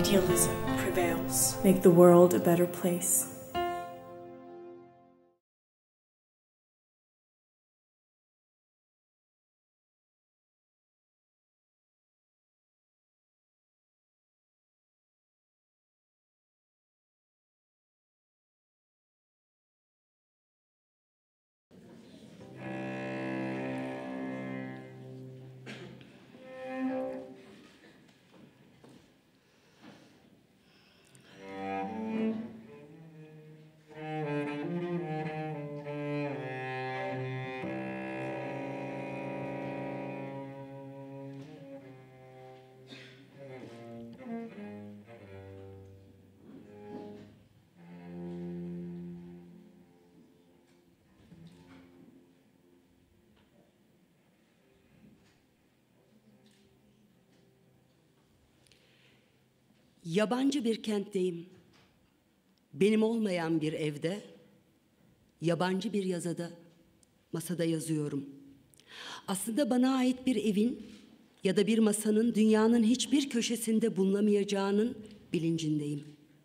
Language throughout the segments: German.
idealism prevails. Make the world a better place. Yabancı bir kentteyim. Benim olmayan bir evde, yabancı bir yazıda, masada yazıyorum. Aslında bana ait bir evin ya da bir masanın dünyanın hiçbir köşesinde bulunamayacağının bilincindeyim.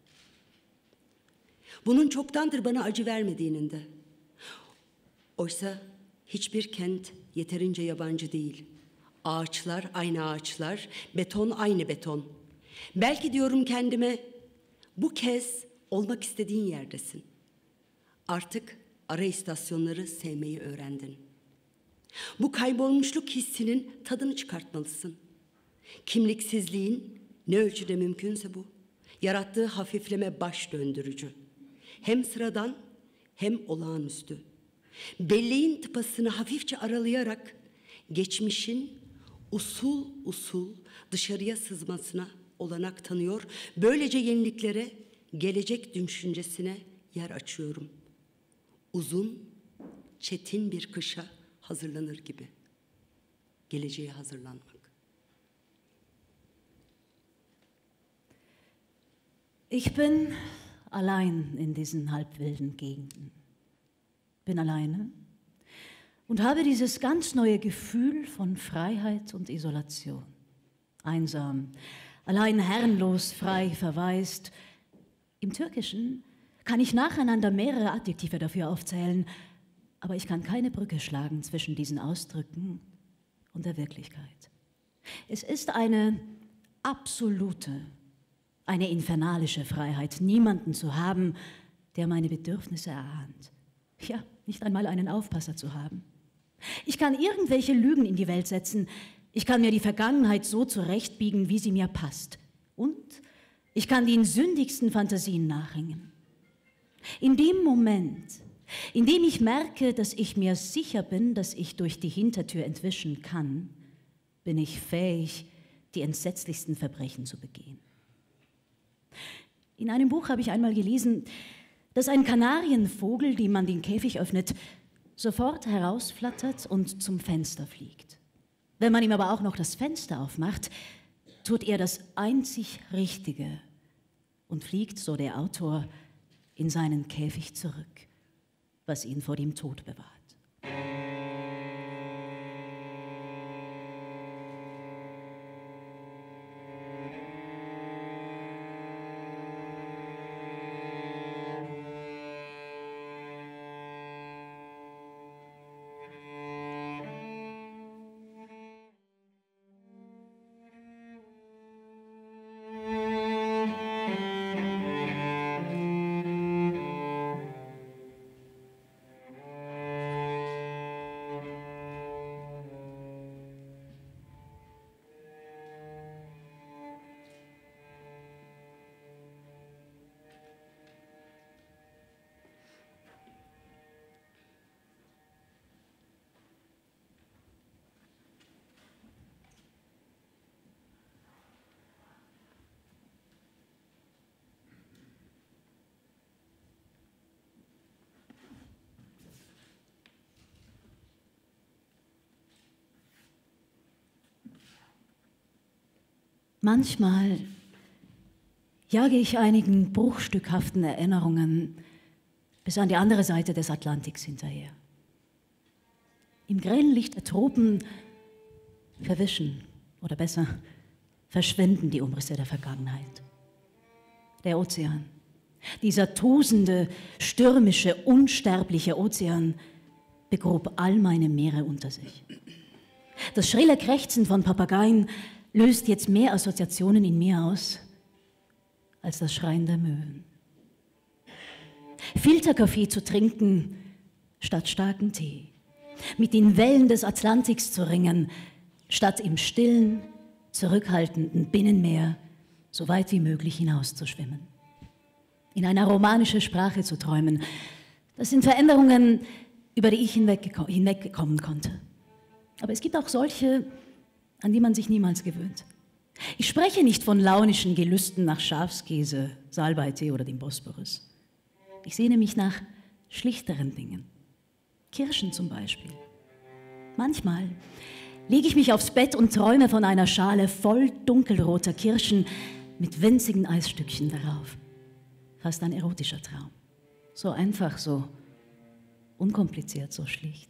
Bunun çoktandır bana acı vermediğinin de. Oysa hiçbir kent yeterince yabancı değil. Ağaçlar aynı ağaçlar, beton aynı beton. Belki diyorum kendime, bu kez olmak istediğin yerdesin. Artık ara istasyonları sevmeyi öğrendin. Bu kaybolmuşluk hissinin tadını çıkartmalısın. Kimliksizliğin ne ölçüde mümkünse bu, yarattığı hafifleme baş döndürücü. Hem sıradan hem olağanüstü. Belleğin tıpasını hafifçe aralayarak geçmişin usul usul dışarıya sızmasına olanak tanıyor. Böylece yeniliklere, gelecek düşüncesine yer açıyorum. Uzun, çetin bir kışa hazırlanır gibi. Geleceğe hazırlanmak. Ich bin allein in diesen halbwilden Gegenden. Bin alleine und habe dieses ganz neue Gefühl von Freiheit und Isolation. Einsam, allein herrenlos, frei, verwaist. Im Türkischen kann ich nacheinander mehrere Adjektive dafür aufzählen, aber ich kann keine Brücke schlagen zwischen diesen Ausdrücken und der Wirklichkeit. Es ist eine absolute, eine infernalische Freiheit, niemanden zu haben, der meine Bedürfnisse erahnt. Ja, nicht einmal einen Aufpasser zu haben. Ich kann irgendwelche Lügen in die Welt setzen. Ich kann mir die Vergangenheit so zurechtbiegen, wie sie mir passt. Und ich kann den sündigsten Fantasien nachhängen. In dem Moment, in dem ich merke, dass ich mir sicher bin, dass ich durch die Hintertür entwischen kann, bin ich fähig, die entsetzlichsten Verbrechen zu begehen. In einem Buch habe ich einmal gelesen, dass ein Kanarienvogel, dem man den Käfig öffnet, sofort herausflattert und zum Fenster fliegt. Wenn man ihm aber auch noch das Fenster aufmacht, tut er das einzig Richtige und fliegt, so der Autor, in seinen Käfig zurück, was ihn vor dem Tod bewahrt. Manchmal jage ich einigen bruchstückhaften Erinnerungen bis an die andere Seite des Atlantiks hinterher. Im grellen Licht der Tropen verwischen, oder besser, verschwinden die Umrisse der Vergangenheit. Der Ozean. Dieser tosende, stürmische, unsterbliche Ozean begrub all meine Meere unter sich. Das schrille Krächzen von Papageien löst jetzt mehr Assoziationen in mir aus als das Schreien der Möwen. Filterkaffee zu trinken statt starken Tee. Mit den Wellen des Atlantiks zu ringen, statt im stillen, zurückhaltenden Binnenmeer so weit wie möglich hinauszuschwimmen. In einer romanischen Sprache zu träumen, das sind Veränderungen, über die ich hinwegkommen konnte. Aber es gibt auch solche, an die man sich niemals gewöhnt. Ich spreche nicht von launischen Gelüsten nach Schafskäse, Salbeitee oder dem Bosporus. Ich sehne mich nach schlichteren Dingen. Kirschen zum Beispiel. Manchmal lege ich mich aufs Bett und träume von einer Schale voll dunkelroter Kirschen mit winzigen Eisstückchen darauf. Fast ein erotischer Traum. So einfach, so unkompliziert, so schlicht.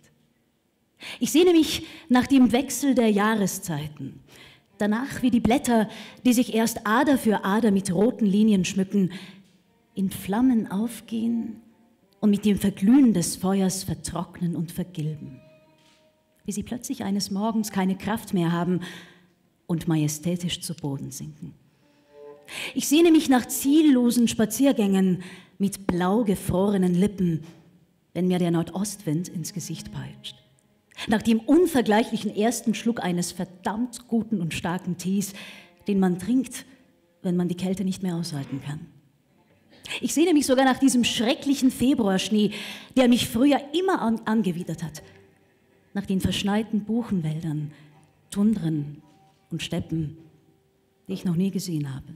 Ich sehne mich nach dem Wechsel der Jahreszeiten. Danach, wie die Blätter, die sich erst Ader für Ader mit roten Linien schmücken, in Flammen aufgehen und mit dem Verglühen des Feuers vertrocknen und vergilben. Wie sie plötzlich eines Morgens keine Kraft mehr haben und majestätisch zu Boden sinken. Ich sehne mich nach ziellosen Spaziergängen mit blau gefrorenen Lippen, wenn mir der Nordostwind ins Gesicht peitscht. Nach dem unvergleichlichen ersten Schluck eines verdammt guten und starken Tees, den man trinkt, wenn man die Kälte nicht mehr aushalten kann. Ich sehne mich sogar nach diesem schrecklichen Februarschnee, der mich früher immer angewidert hat. Nach den verschneiten Buchenwäldern, Tundren und Steppen, die ich noch nie gesehen habe.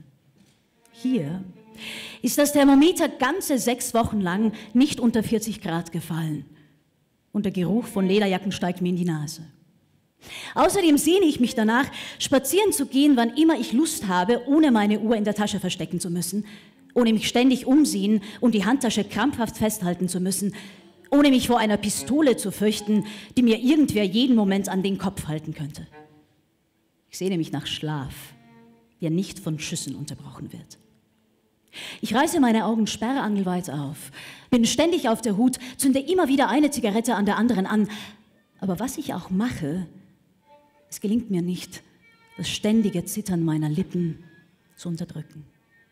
Hier ist das Thermometer ganze 6 Wochen lang nicht unter 40 Grad gefallen. Und der Geruch von Lederjacken steigt mir in die Nase. Außerdem sehne ich mich danach, spazieren zu gehen, wann immer ich Lust habe, ohne meine Uhr in der Tasche verstecken zu müssen, ohne mich ständig umsehen und die Handtasche krampfhaft festhalten zu müssen, ohne mich vor einer Pistole zu fürchten, die mir irgendwer jeden Moment an den Kopf halten könnte. Ich sehne mich nach Schlaf, der nicht von Schüssen unterbrochen wird. Ich reiße meine Augen sperrangelweit auf, bin ständig auf der Hut, zünde immer wieder eine Zigarette an der anderen an. Aber was ich auch mache, es gelingt mir nicht, das ständige Zittern meiner Lippen zu unterdrücken.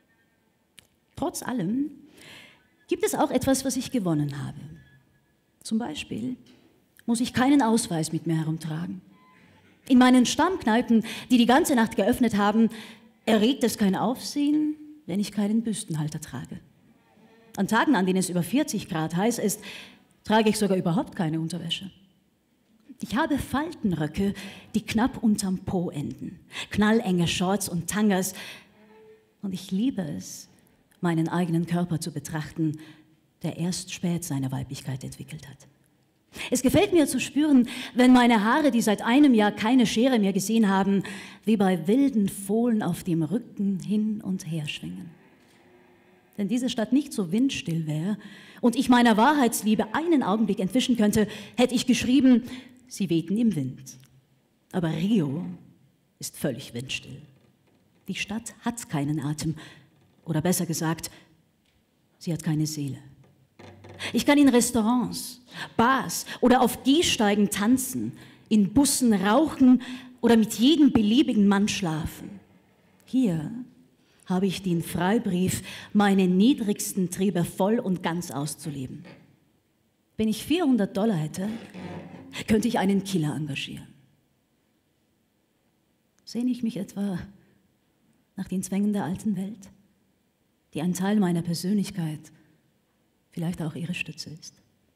Trotz allem gibt es auch etwas, was ich gewonnen habe. Zum Beispiel muss ich keinen Ausweis mit mir herumtragen. In meinen Stammkneipen, die die ganze Nacht geöffnet haben, erregt es kein Aufsehen, wenn ich keinen Büstenhalter trage. An Tagen, an denen es über 40 Grad heiß ist, trage ich sogar überhaupt keine Unterwäsche. Ich habe Faltenröcke, die knapp unterm Po enden, knallenge Shorts und Tangas. Und ich liebe es, meinen eigenen Körper zu betrachten, der erst spät seine Weiblichkeit entwickelt hat. Es gefällt mir zu spüren, wenn meine Haare, die seit einem Jahr keine Schere mehr gesehen haben, wie bei wilden Fohlen auf dem Rücken hin und her schwingen. Wenn diese Stadt nicht so windstill wäre und ich meiner Wahrheitsliebe einen Augenblick entwischen könnte, hätte ich geschrieben, sie wehten im Wind. Aber Rio ist völlig windstill. Die Stadt hat keinen Atem, oder besser gesagt, sie hat keine Seele. Ich kann in Restaurants, Bars oder auf Gehsteigen tanzen, in Bussen rauchen oder mit jedem beliebigen Mann schlafen. Hier habe ich den Freibrief, meine niedrigsten Triebe voll und ganz auszuleben. Wenn ich $400 hätte, könnte ich einen Killer engagieren. Sehne ich mich etwa nach den Zwängen der alten Welt, die ein Teil meiner Persönlichkeit, vielleicht auch ihre Stütze ist?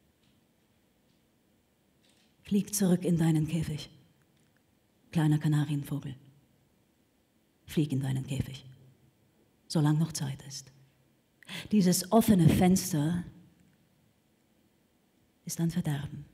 Flieg zurück in deinen Käfig, kleiner Kanarienvogel. Flieg in deinen Käfig, solange noch Zeit ist. Dieses offene Fenster ist ein Verderben.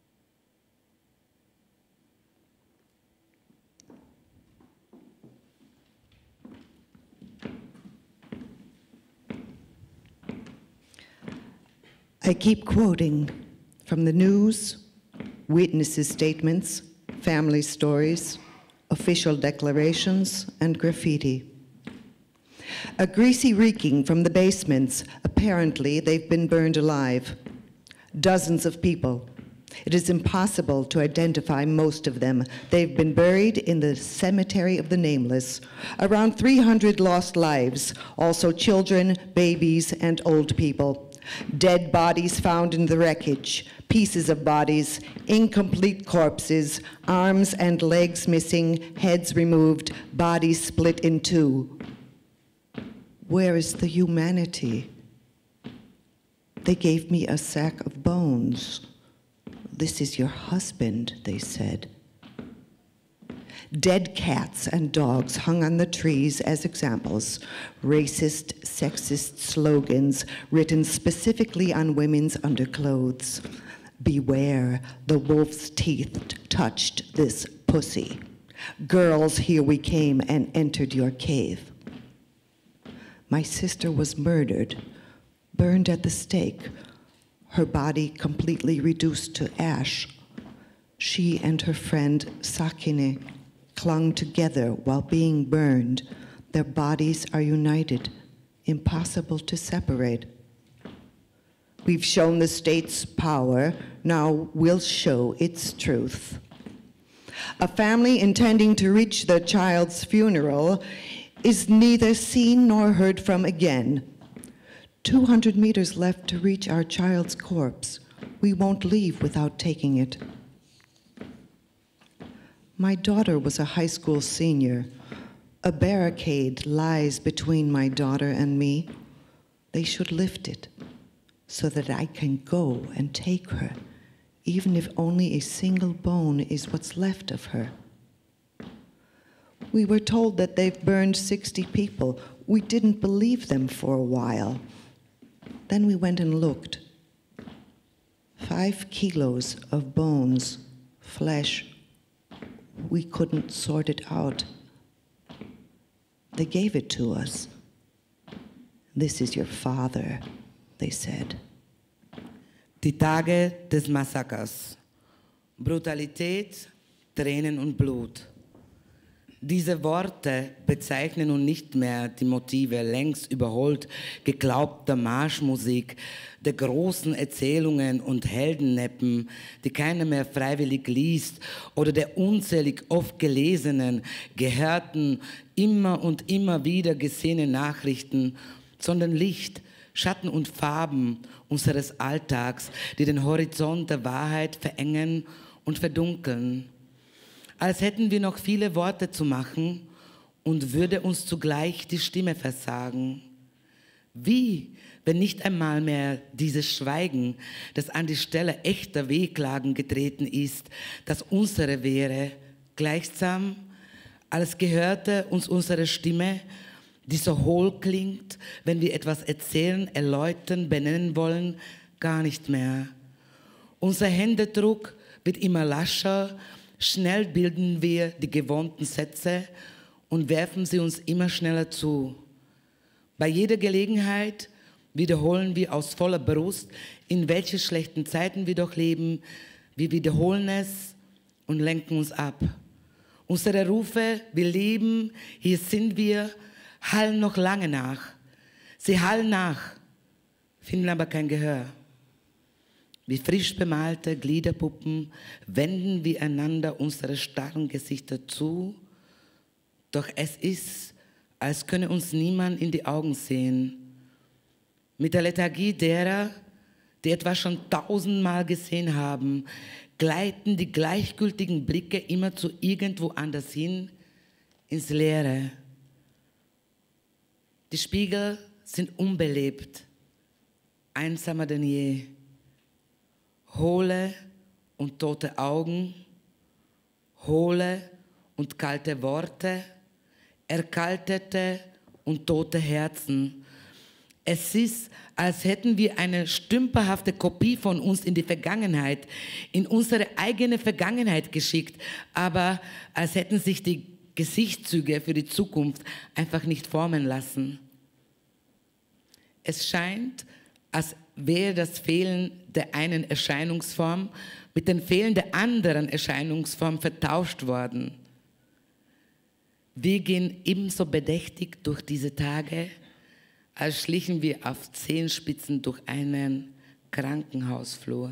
I keep quoting from the news, witnesses' statements, family stories, official declarations, and graffiti. A greasy reeking from the basements. Apparently, they've been burned alive. Dozens of people. It is impossible to identify most of them. They've been buried in the cemetery of the nameless. Around 300 lost lives, also children, babies, and old people. Dead bodies found in the wreckage, pieces of bodies, incomplete corpses, arms and legs missing, heads removed, bodies split in two. Where is the humanity? They gave me a sack of bones. This is your husband, they said. Dead cats and dogs hung on the trees as examples, racist, sexist slogans written specifically on women's underclothes. Beware, the wolf's teeth touched this pussy. Girls, here we came and entered your cave. My sister was murdered, burned at the stake, her body completely reduced to ash. She and her friend Sakine clung together while being burned. Their bodies are united, impossible to separate. We've shown the state's power, now we'll show its truth. A family intending to reach their child's funeral is neither seen nor heard from again. 200 meters left to reach our child's corpse. We won't leave without taking it. My daughter was a high school senior. A barricade lies between my daughter and me. They should lift it so that I can go and take her, even if only a single bone is what's left of her. We were told that they've burned 60 people. We didn't believe them for a while. Then we went and looked. 5 kilos of bones, flesh. We couldn't sort it out. They gave it to us. This is your father, they said. Die Tage des Massakers. Brutalität, Tränen und Blut. Diese Worte bezeichnen nun nicht mehr die Motive längst überholt geglaubter Marschmusik, der großen Erzählungen und Heldenneppen, die keiner mehr freiwillig liest, oder der unzählig oft gelesenen, gehörten, immer und immer wieder gesehenen Nachrichten, sondern Licht, Schatten und Farben unseres Alltags, die den Horizont der Wahrheit verengen und verdunkeln. Als hätten wir noch viele Worte zu machen und würde uns zugleich die Stimme versagen. Wie, wenn nicht einmal mehr dieses Schweigen, das an die Stelle echter Wehklagen getreten ist, das unsere wäre, gleichsam, als gehörte uns unsere Stimme, die so hohl klingt, wenn wir etwas erzählen, erläutern, benennen wollen, gar nicht mehr. Unser Händedruck wird immer lascher. Schnell bilden wir die gewohnten Sätze und werfen sie uns immer schneller zu. Bei jeder Gelegenheit wiederholen wir aus voller Brust, in welchen schlechten Zeiten wir doch leben. Wir wiederholen es und lenken uns ab. Unsere Rufe, wir leben, hier sind wir, hallen noch lange nach. Sie hallen nach, finden aber kein Gehör. Wie frisch bemalte Gliederpuppen wenden wir einander unsere starren Gesichter zu, doch es ist, als könne uns niemand in die Augen sehen. Mit der Lethargie derer, die etwas schon 1000-mal gesehen haben, gleiten die gleichgültigen Blicke immer zu irgendwo anders hin, ins Leere. Die Spiegel sind unbelebt, einsamer denn je. Hohle und tote Augen, hohle und kalte Worte, erkaltete und tote Herzen. Es ist, als hätten wir eine stümperhafte Kopie von uns in die Vergangenheit, in unsere eigene Vergangenheit geschickt, aber als hätten sich die Gesichtszüge für die Zukunft einfach nicht formen lassen. Es scheint, als wäre das Fehlen der einen Erscheinungsform mit dem Fehlen der anderen Erscheinungsform vertauscht worden. Wir gehen ebenso bedächtig durch diese Tage, als schlichen wir auf Zehenspitzen durch einen Krankenhausflur.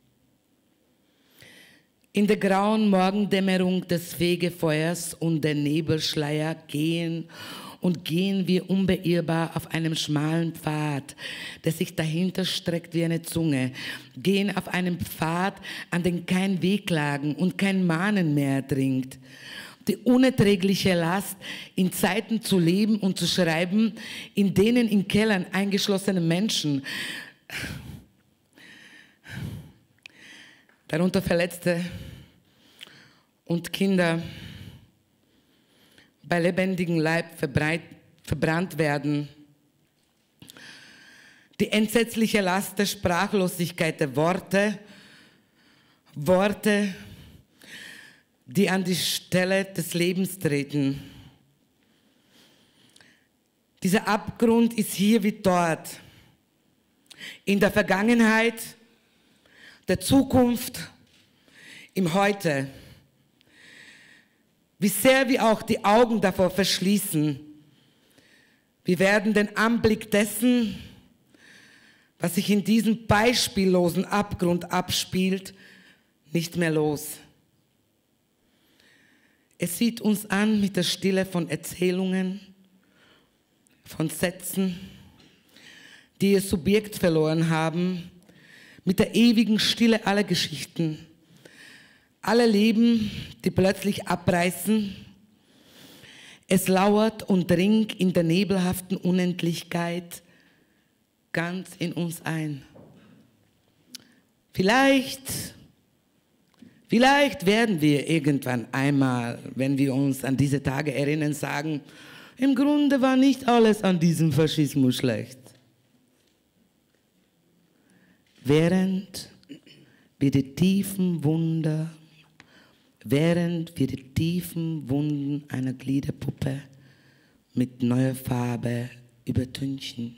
In der grauen Morgendämmerung des Fegefeuers und der Nebelschleier gehen wir unbeirrbar auf einem schmalen Pfad, der sich dahinter streckt wie eine Zunge, gehen auf einem Pfad, an den kein Wehklagen und kein Mahnen mehr dringt. Die unerträgliche Last, in Zeiten zu leben und zu schreiben, in denen in Kellern eingeschlossene Menschen, darunter Verletzte und Kinder, bei lebendigem Leib verbrannt werden. Die entsetzliche Last der Sprachlosigkeit der Worte, die an die Stelle des Lebens treten. Dieser Abgrund ist hier wie dort, in der Vergangenheit, der Zukunft, im Heute. Wie sehr wir auch die Augen davor verschließen, wir werden den Anblick dessen, was sich in diesem beispiellosen Abgrund abspielt, nicht mehr los. Es sieht uns an mit der Stille von Erzählungen, von Sätzen, die ihr Subjekt verloren haben, mit der ewigen Stille aller Geschichten, aller Leben, die plötzlich abreißen. Es lauert und dringt in der nebelhaften Unendlichkeit ganz in uns ein. Vielleicht werden wir irgendwann einmal, wenn wir uns an diese Tage erinnern, sagen, im Grunde war nicht alles an diesem Faschismus schlecht. Während wir die tiefen Wunden einer Gliederpuppe mit neuer Farbe übertünchen.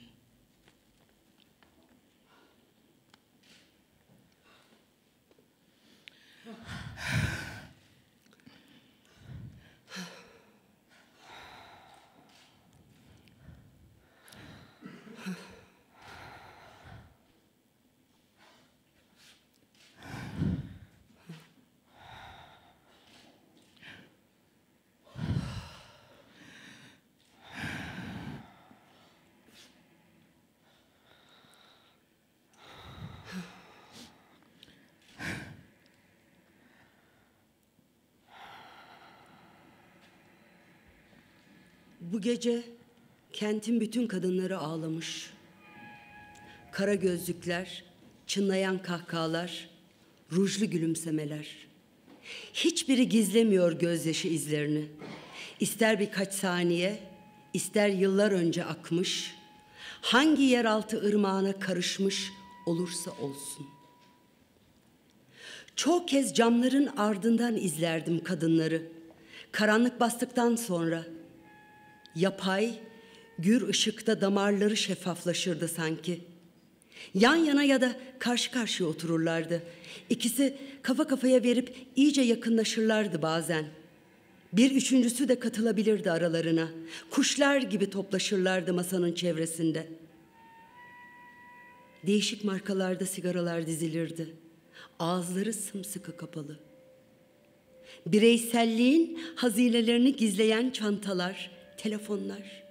Bu gece kentin bütün kadınları ağlamış. Kara gözlükler, çınlayan kahkahalar, rujlu gülümsemeler. Hiçbiri gizlemiyor gözyaşı izlerini. İster birkaç saniye, ister yıllar önce akmış, hangi yeraltı ırmağına karışmış olursa olsun. Çok kez camların ardından izlerdim kadınları. Karanlık bastıktan sonra yapay, gür ışıkta damarları şeffaflaşırdı sanki. Yan yana ya da karşı karşıya otururlardı. İkisi kafa kafaya verip iyice yakınlaşırlardı bazen. Bir üçüncüsü de katılabilirdi aralarına. Kuşlar gibi toplaşırlardı masanın çevresinde. Değişik markalarda sigaralar dizilirdi. Ağızları sımsıkı kapalı. Bireyselliğin hazinelerini gizleyen çantalar, telefonlar.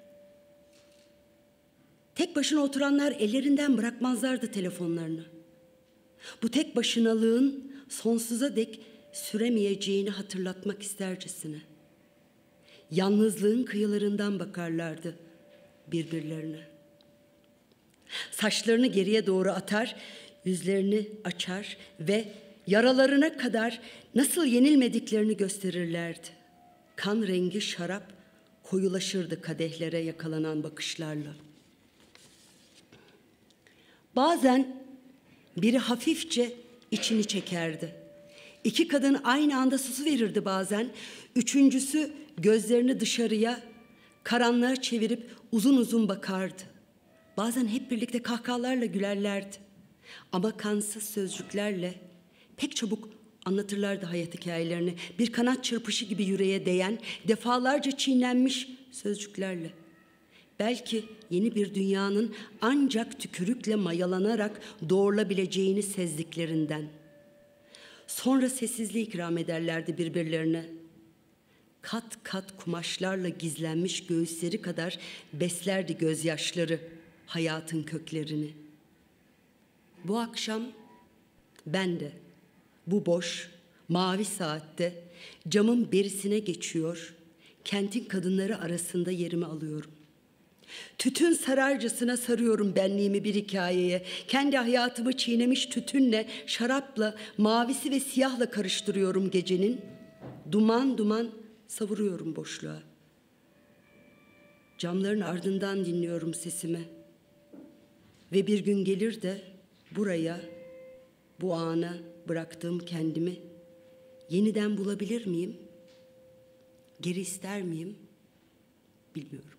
Tek başına oturanlar ellerinden bırakmazlardı telefonlarını. Bu tek başınalığın sonsuza dek süremeyeceğini hatırlatmak istercesine. Yalnızlığın kıyılarından bakarlardı birbirlerine. Saçlarını geriye doğru atar, yüzlerini açar ve yaralarına kadar nasıl yenilmediklerini gösterirlerdi. Kan rengi şarap koyulaşırdı kadehlere yakalanan bakışlarla. Bazen biri hafifçe içini çekerdi. İki kadın aynı anda susuverirdi bazen. Üçüncüsü gözlerini dışarıya, karanlığa çevirip uzun uzun bakardı. Bazen hep birlikte kahkahalarla gülerlerdi. Ama kansız sözcüklerle pek çabuk Anlatırlardı hayat hikayelerini. Bir kanat çırpışı gibi yüreğe değen, defalarca çiğnenmiş sözcüklerle. Belki yeni bir dünyanın ancak tükürükle mayalanarak doğrulabileceğini sezdiklerinden. Sonra sessizliği ikram ederlerdi birbirlerine. Kat kat kumaşlarla gizlenmiş göğüsleri kadar beslerdi gözyaşları hayatın köklerini. Bu akşam ben de bu boş, mavi saatte camın berisine geçiyor, kentin kadınları arasında yerimi alıyorum. Tütün sararcasına sarıyorum benliğimi bir hikayeye. Kendi hayatımı çiğnemiş tütünle, şarapla, mavisi ve siyahla karıştırıyorum gecenin. Duman duman savuruyorum boşluğa. Camların ardından dinliyorum sesimi. Ve bir gün gelir de buraya, bu ana bıraktığım kendimi yeniden bulabilir miyim? Geri ister miyim? Bilmiyorum.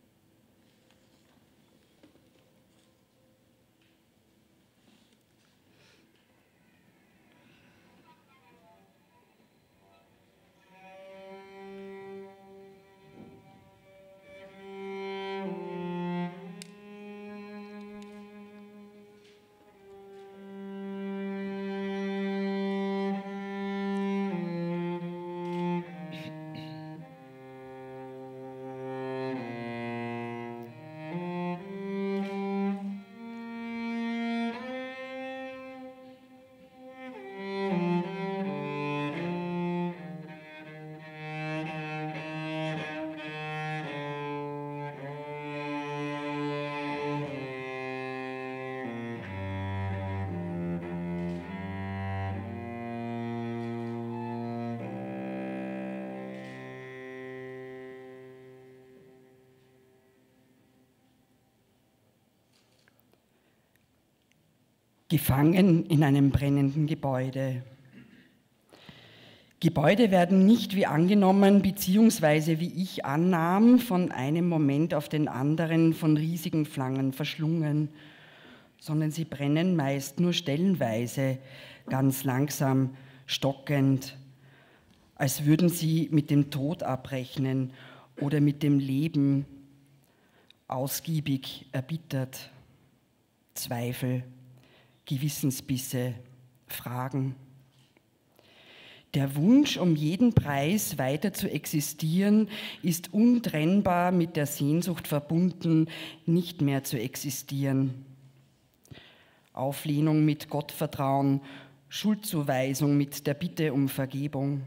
Gefangen in einem brennenden Gebäude. Gebäude werden nicht wie angenommen bzw. wie ich annahm, von einem Moment auf den anderen von riesigen Flammen verschlungen, sondern sie brennen meist nur stellenweise, ganz langsam, stockend, als würden sie mit dem Tod abrechnen oder mit dem Leben, ausgiebig, erbittert. Zweifel, Gewissensbisse, Fragen. Der Wunsch, um jeden Preis weiter zu existieren, ist untrennbar mit der Sehnsucht verbunden, nicht mehr zu existieren. Auflehnung mit Gottvertrauen, Schuldzuweisung mit der Bitte um Vergebung.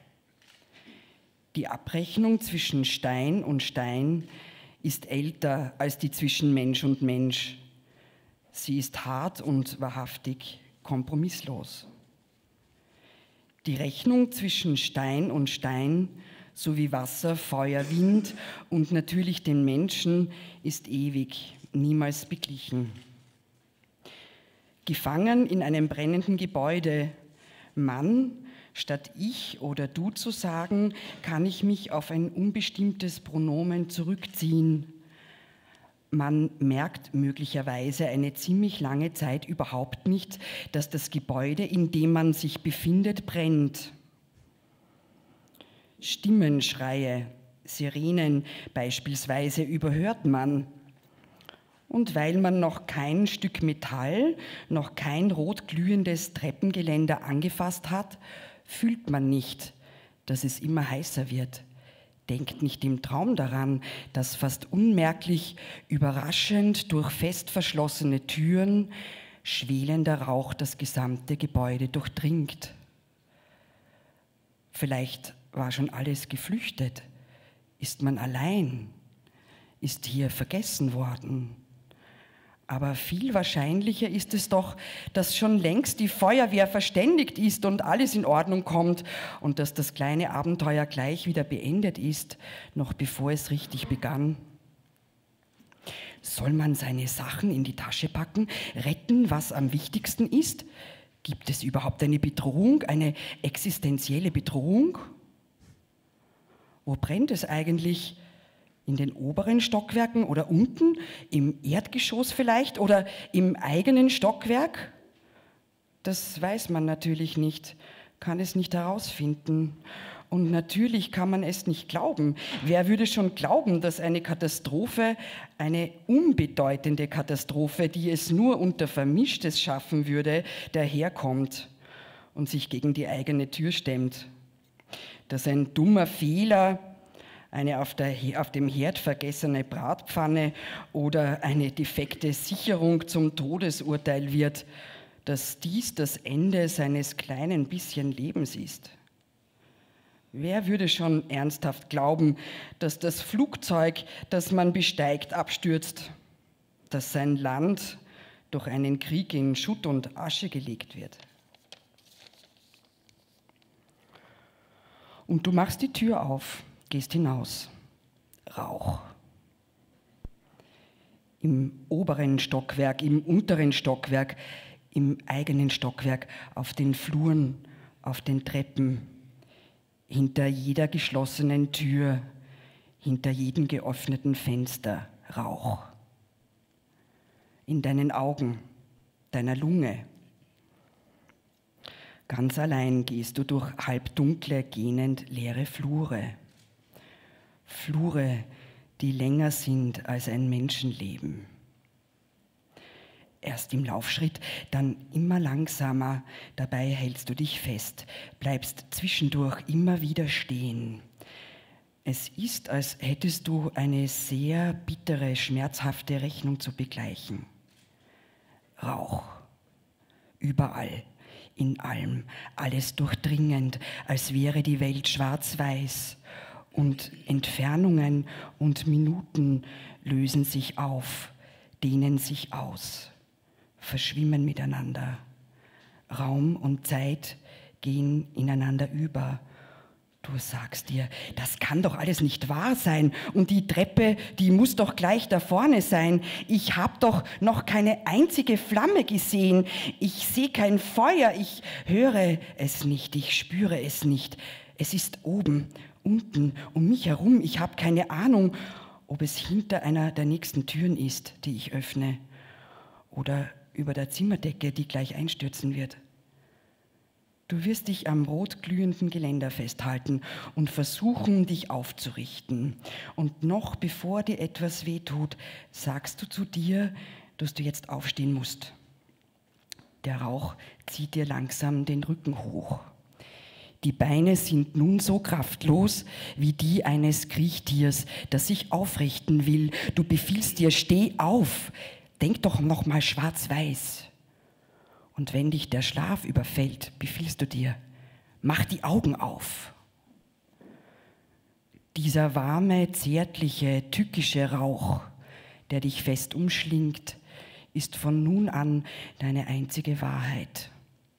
Die Abrechnung zwischen Stein und Stein ist älter als die zwischen Mensch und Mensch. Sie ist hart und wahrhaftig, kompromisslos. Die Rechnung zwischen Stein und Stein sowie Wasser, Feuer, Wind und natürlich den Menschen ist ewig, niemals beglichen. Gefangen in einem brennenden Gebäude, Mann, statt ich oder du zu sagen, kann ich mich auf ein unbestimmtes Pronomen zurückziehen. Man merkt möglicherweise eine ziemlich lange Zeit überhaupt nicht, dass das Gebäude, in dem man sich befindet, brennt. Stimmenschreie, Sirenen beispielsweise überhört man. Und weil man noch kein Stück Metall, noch kein rot glühendes Treppengeländer angefasst hat, fühlt man nicht, dass es immer heißer wird. Denkt nicht im Traum daran, dass fast unmerklich, überraschend durch fest verschlossene Türen schwelender Rauch das gesamte Gebäude durchdringt. Vielleicht war schon alles geflüchtet. Ist man allein? Ist hier vergessen worden? Aber viel wahrscheinlicher ist es doch, dass schon längst die Feuerwehr verständigt ist und alles in Ordnung kommt und dass das kleine Abenteuer gleich wieder beendet ist, noch bevor es richtig begann. Soll man seine Sachen in die Tasche packen, retten, was am wichtigsten ist? Gibt es überhaupt eine Bedrohung, eine existenzielle Bedrohung? Wo brennt es eigentlich? In den oberen Stockwerken oder unten, im Erdgeschoss vielleicht oder im eigenen Stockwerk? Das weiß man natürlich nicht. kann es nicht herausfinden. Und natürlich kann man es nicht glauben. Wer würde schon glauben, dass eine Katastrophe, eine unbedeutende Katastrophe, die es nur unter Vermischtes schaffen würde, daherkommt und sich gegen die eigene Tür stemmt? Dass ein dummer Fehler, eine auf dem Herd vergessene Bratpfanne oder eine defekte Sicherung zum Todesurteil wird, dass dies das Ende seines kleinen bisschen Lebens ist. Wer würde schon ernsthaft glauben, dass das Flugzeug, das man besteigt, abstürzt, dass sein Land durch einen Krieg in Schutt und Asche gelegt wird? Und du machst die Tür auf, gehst hinaus. Rauch. Im oberen Stockwerk, im unteren Stockwerk, im eigenen Stockwerk, auf den Fluren, auf den Treppen, hinter jeder geschlossenen Tür, hinter jedem geöffneten Fenster Rauch. In deinen Augen, deiner Lunge. Ganz allein gehst du durch halbdunkle, gähnend leere Flure. Flure, die länger sind als ein Menschenleben. Erst im Laufschritt, dann immer langsamer, dabei hältst du dich fest, bleibst zwischendurch immer wieder stehen. Es ist, als hättest du eine sehr bittere, schmerzhafte Rechnung zu begleichen. Rauch, überall, in allem, alles durchdringend, als wäre die Welt schwarz-weiß. Und Entfernungen und Minuten lösen sich auf, dehnen sich aus, verschwimmen miteinander. Raum und Zeit gehen ineinander über. Du sagst dir, das kann doch alles nicht wahr sein. Und die Treppe, die muss doch gleich da vorne sein. Ich habe doch noch keine einzige Flamme gesehen. Ich sehe kein Feuer, ich höre es nicht, ich spüre es nicht. Es ist oben, unten, um mich herum. Ich habe keine Ahnung, ob es hinter einer der nächsten Türen ist, die ich öffne. Oder über der Zimmerdecke, die gleich einstürzen wird. Du wirst dich am rot glühenden Geländer festhalten und versuchen, dich aufzurichten. Und noch bevor dir etwas wehtut, sagst du zu dir, dass du jetzt aufstehen musst. Der Rauch zieht dir langsam den Rücken hoch. Die Beine sind nun so kraftlos wie die eines Kriechtiers, das sich aufrichten will. Du befiehlst dir, steh auf, denk doch noch mal schwarz-weiß. Und wenn dich der Schlaf überfällt, befiehlst du dir, mach die Augen auf. Dieser warme, zärtliche, tückische Rauch, der dich fest umschlingt, ist von nun an deine einzige Wahrheit.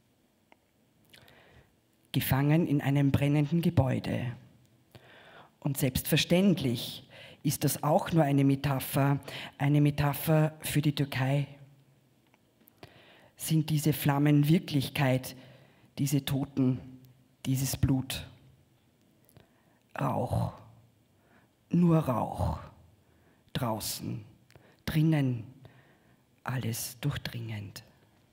Gefangen in einem brennenden Gebäude. Und selbstverständlich ist das auch nur eine Metapher für die Türkei. Sind diese Flammen Wirklichkeit, diese Toten, dieses Blut? Rauch, nur Rauch, draußen, drinnen, alles durchdringend.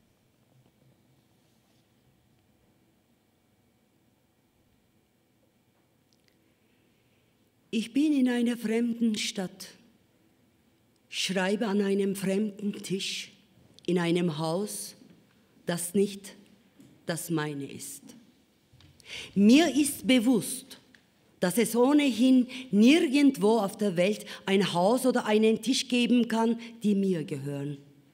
Ich bin in einer fremden Stadt, schreibe an einem fremden Tisch, in einem Haus, das nicht das meine ist. Mir ist bewusst, dass es ohnehin nirgendwo auf der Welt ein Haus oder einen Tisch geben kann, die mir gehören.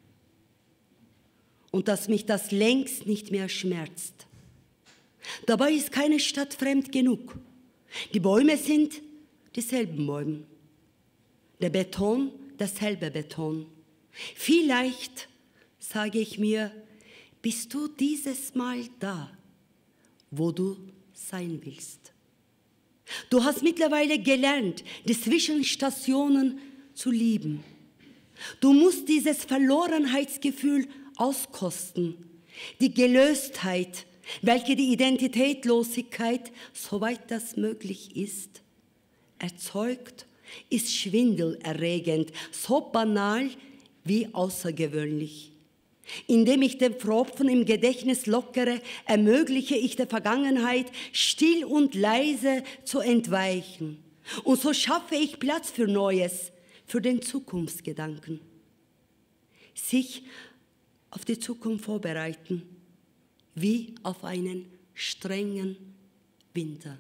Und dass mich das längst nicht mehr schmerzt. Dabei ist keine Stadt fremd genug. Die Bäume sind dieselben Bäume. Der Beton, dasselbe Beton. Vielleicht, sage ich mir, bist du dieses Mal da, wo du sein willst. Du hast mittlerweile gelernt, die Zwischenstationen zu lieben. Du musst dieses Verlorenheitsgefühl auskosten, die Gelöstheit, welche die Identitätlosigkeit, soweit das möglich ist, erzeugt, ist schwindelerregend, so banal wie außergewöhnlich. Indem ich den Pfropfen im Gedächtnis lockere, ermögliche ich der Vergangenheit, still und leise zu entweichen. Und so schaffe ich Platz für Neues, für den Zukunftsgedanken. Sich auf die Zukunft vorbereiten, wie auf einen strengen Winter.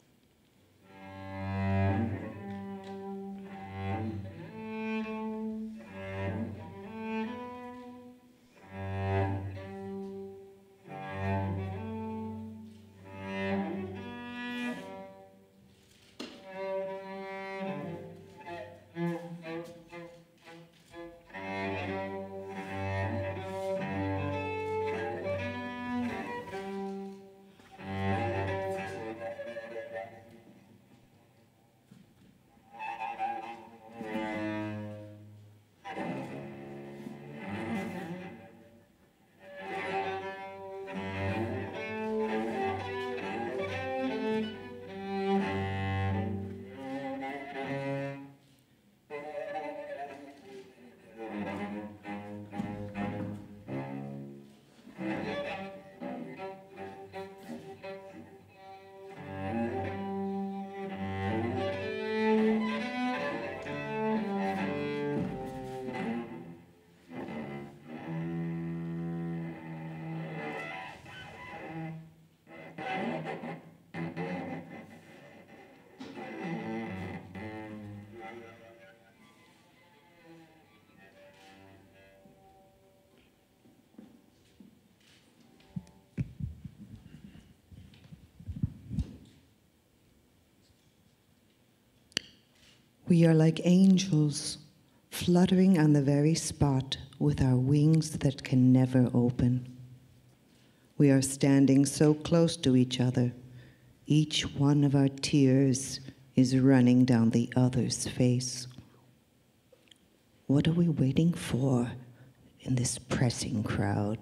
We are like angels, fluttering on the very spot with our wings that can never open. We are standing so close to each other, each one of our tears is running down the other's face. What are we waiting for in this pressing crowd?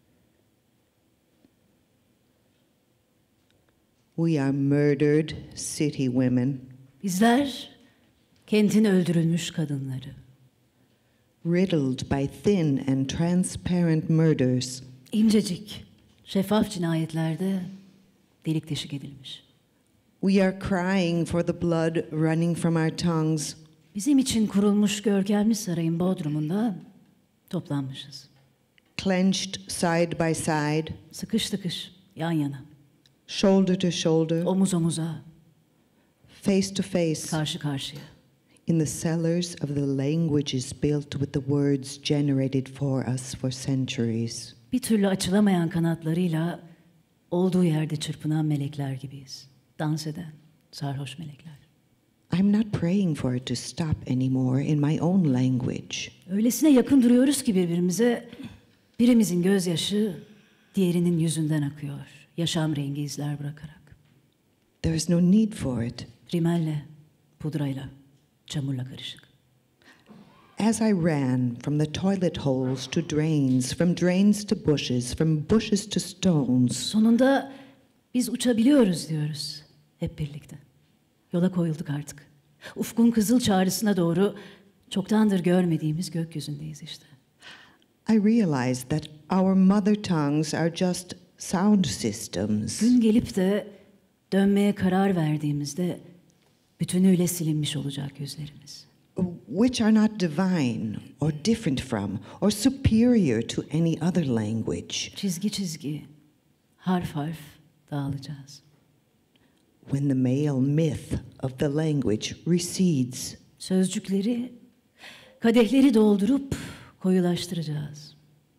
We are murdered city women. Bizler kentin öldürülmüş kadınları. Riddled by thin and transparent murders. İncecik, şeffaf cinayetlerde delik deşik edilmiş. We are crying for the blood running from our tongues. Bizim için kurulmuş görkemli sarayın bodrumunda toplanmışız. Clenched side by side. Sıkış tıkış, yan yana. Shoulder to shoulder. Omuz omuza. Face to face. Karşı karşıya. In the cellars of the languages built with the words generated for us for centuries. Bir türlü açılamayan kanatlarıyla olduğu yerde çırpınan melekler gibiyiz. Dans eden, sarhoş melekler. I'm not praying for it to stop anymore in my own language. Öylesine yakın duruyoruz ki birbirimize, birimizin gözyaşı diğerinin yüzünden akıyor. Yaşam rengi izler bırakarak. There is no need for it. Rimelle, pudrayla, çamurla karışık. As I ran from the toilet holes to drains, from drains to bushes, from bushes to stones. Sonunda biz uçabiliyoruz diyoruz hep birlikte. Yola koyulduk artık. Ufkun kızıl çağrısına doğru çoktandır görmediğimiz gökyüzündeyiz işte. I realized that our mother tongues are just sound systems. Gün gelip de dönmeye karar verdiğimizde bütünüyle silinmiş olacak yüzlerimiz. Which are not divine or different from or superior to any other language. Çizgi çizgi, harf harf dağılacağız. When the male myth of the language recedes. Sözcükleri, kadehleri doldurup koyulaştıracağız.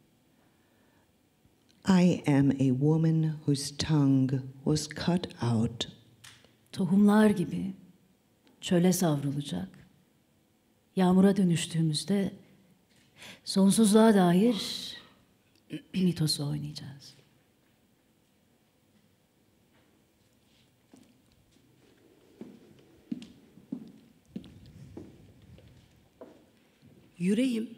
I am a woman whose tongue was cut out. Tohumlar gibi çöle savrulacak. Yağmura dönüştüğümüzde sonsuzluğa dair mitosu oynayacağız. Yüreğim,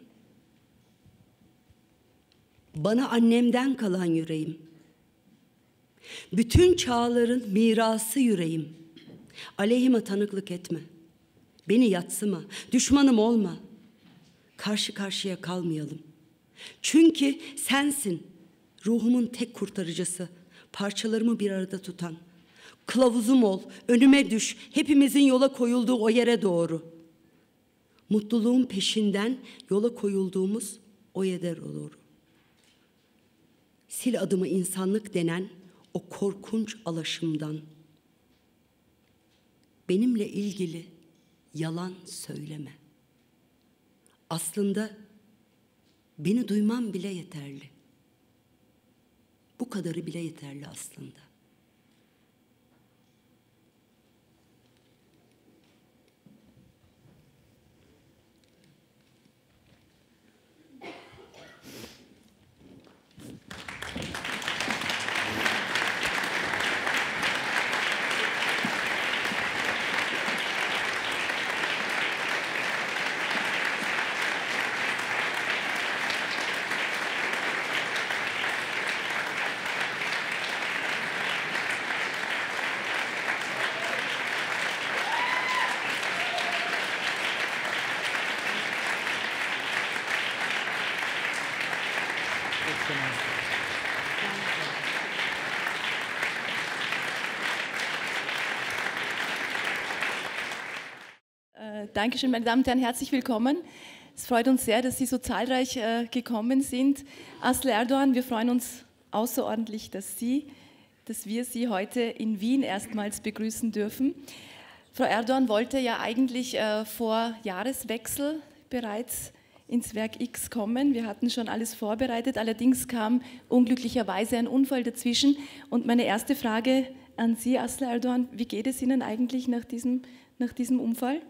bana annemden kalan yüreğim. Bütün çağların mirası yüreğim. Aleyhime tanıklık etme. Beni yatsıma, düşmanım olma. Karşı karşıya kalmayalım. Çünkü sensin ruhumun tek kurtarıcısı, parçalarımı bir arada tutan. Kılavuzum ol, önüme düş, hepimizin yola koyulduğu o yere doğru. Mutluluğun peşinden yola koyulduğumuz o yere doğru. Sil adımı insanlık denen o korkunç alaşımdan. Benimle ilgili yalan söyleme. Aslında beni duyman bile yeterli. Bu kadarı bile yeterli aslında. Dankeschön, meine Damen und Herren, herzlich willkommen. Es freut uns sehr, dass Sie so zahlreich gekommen sind. Aslı Erdoğan, wir freuen uns außerordentlich, dass wir Sie heute in Wien erstmals begrüßen dürfen. Frau Erdoğan wollte ja eigentlich vor Jahreswechsel bereits ins Werk X kommen. Wir hatten schon alles vorbereitet, allerdings kam unglücklicherweise ein Unfall dazwischen. Und meine erste Frage an Sie, Aslı Erdoğan, wie geht es Ihnen eigentlich nach diesem Unfall?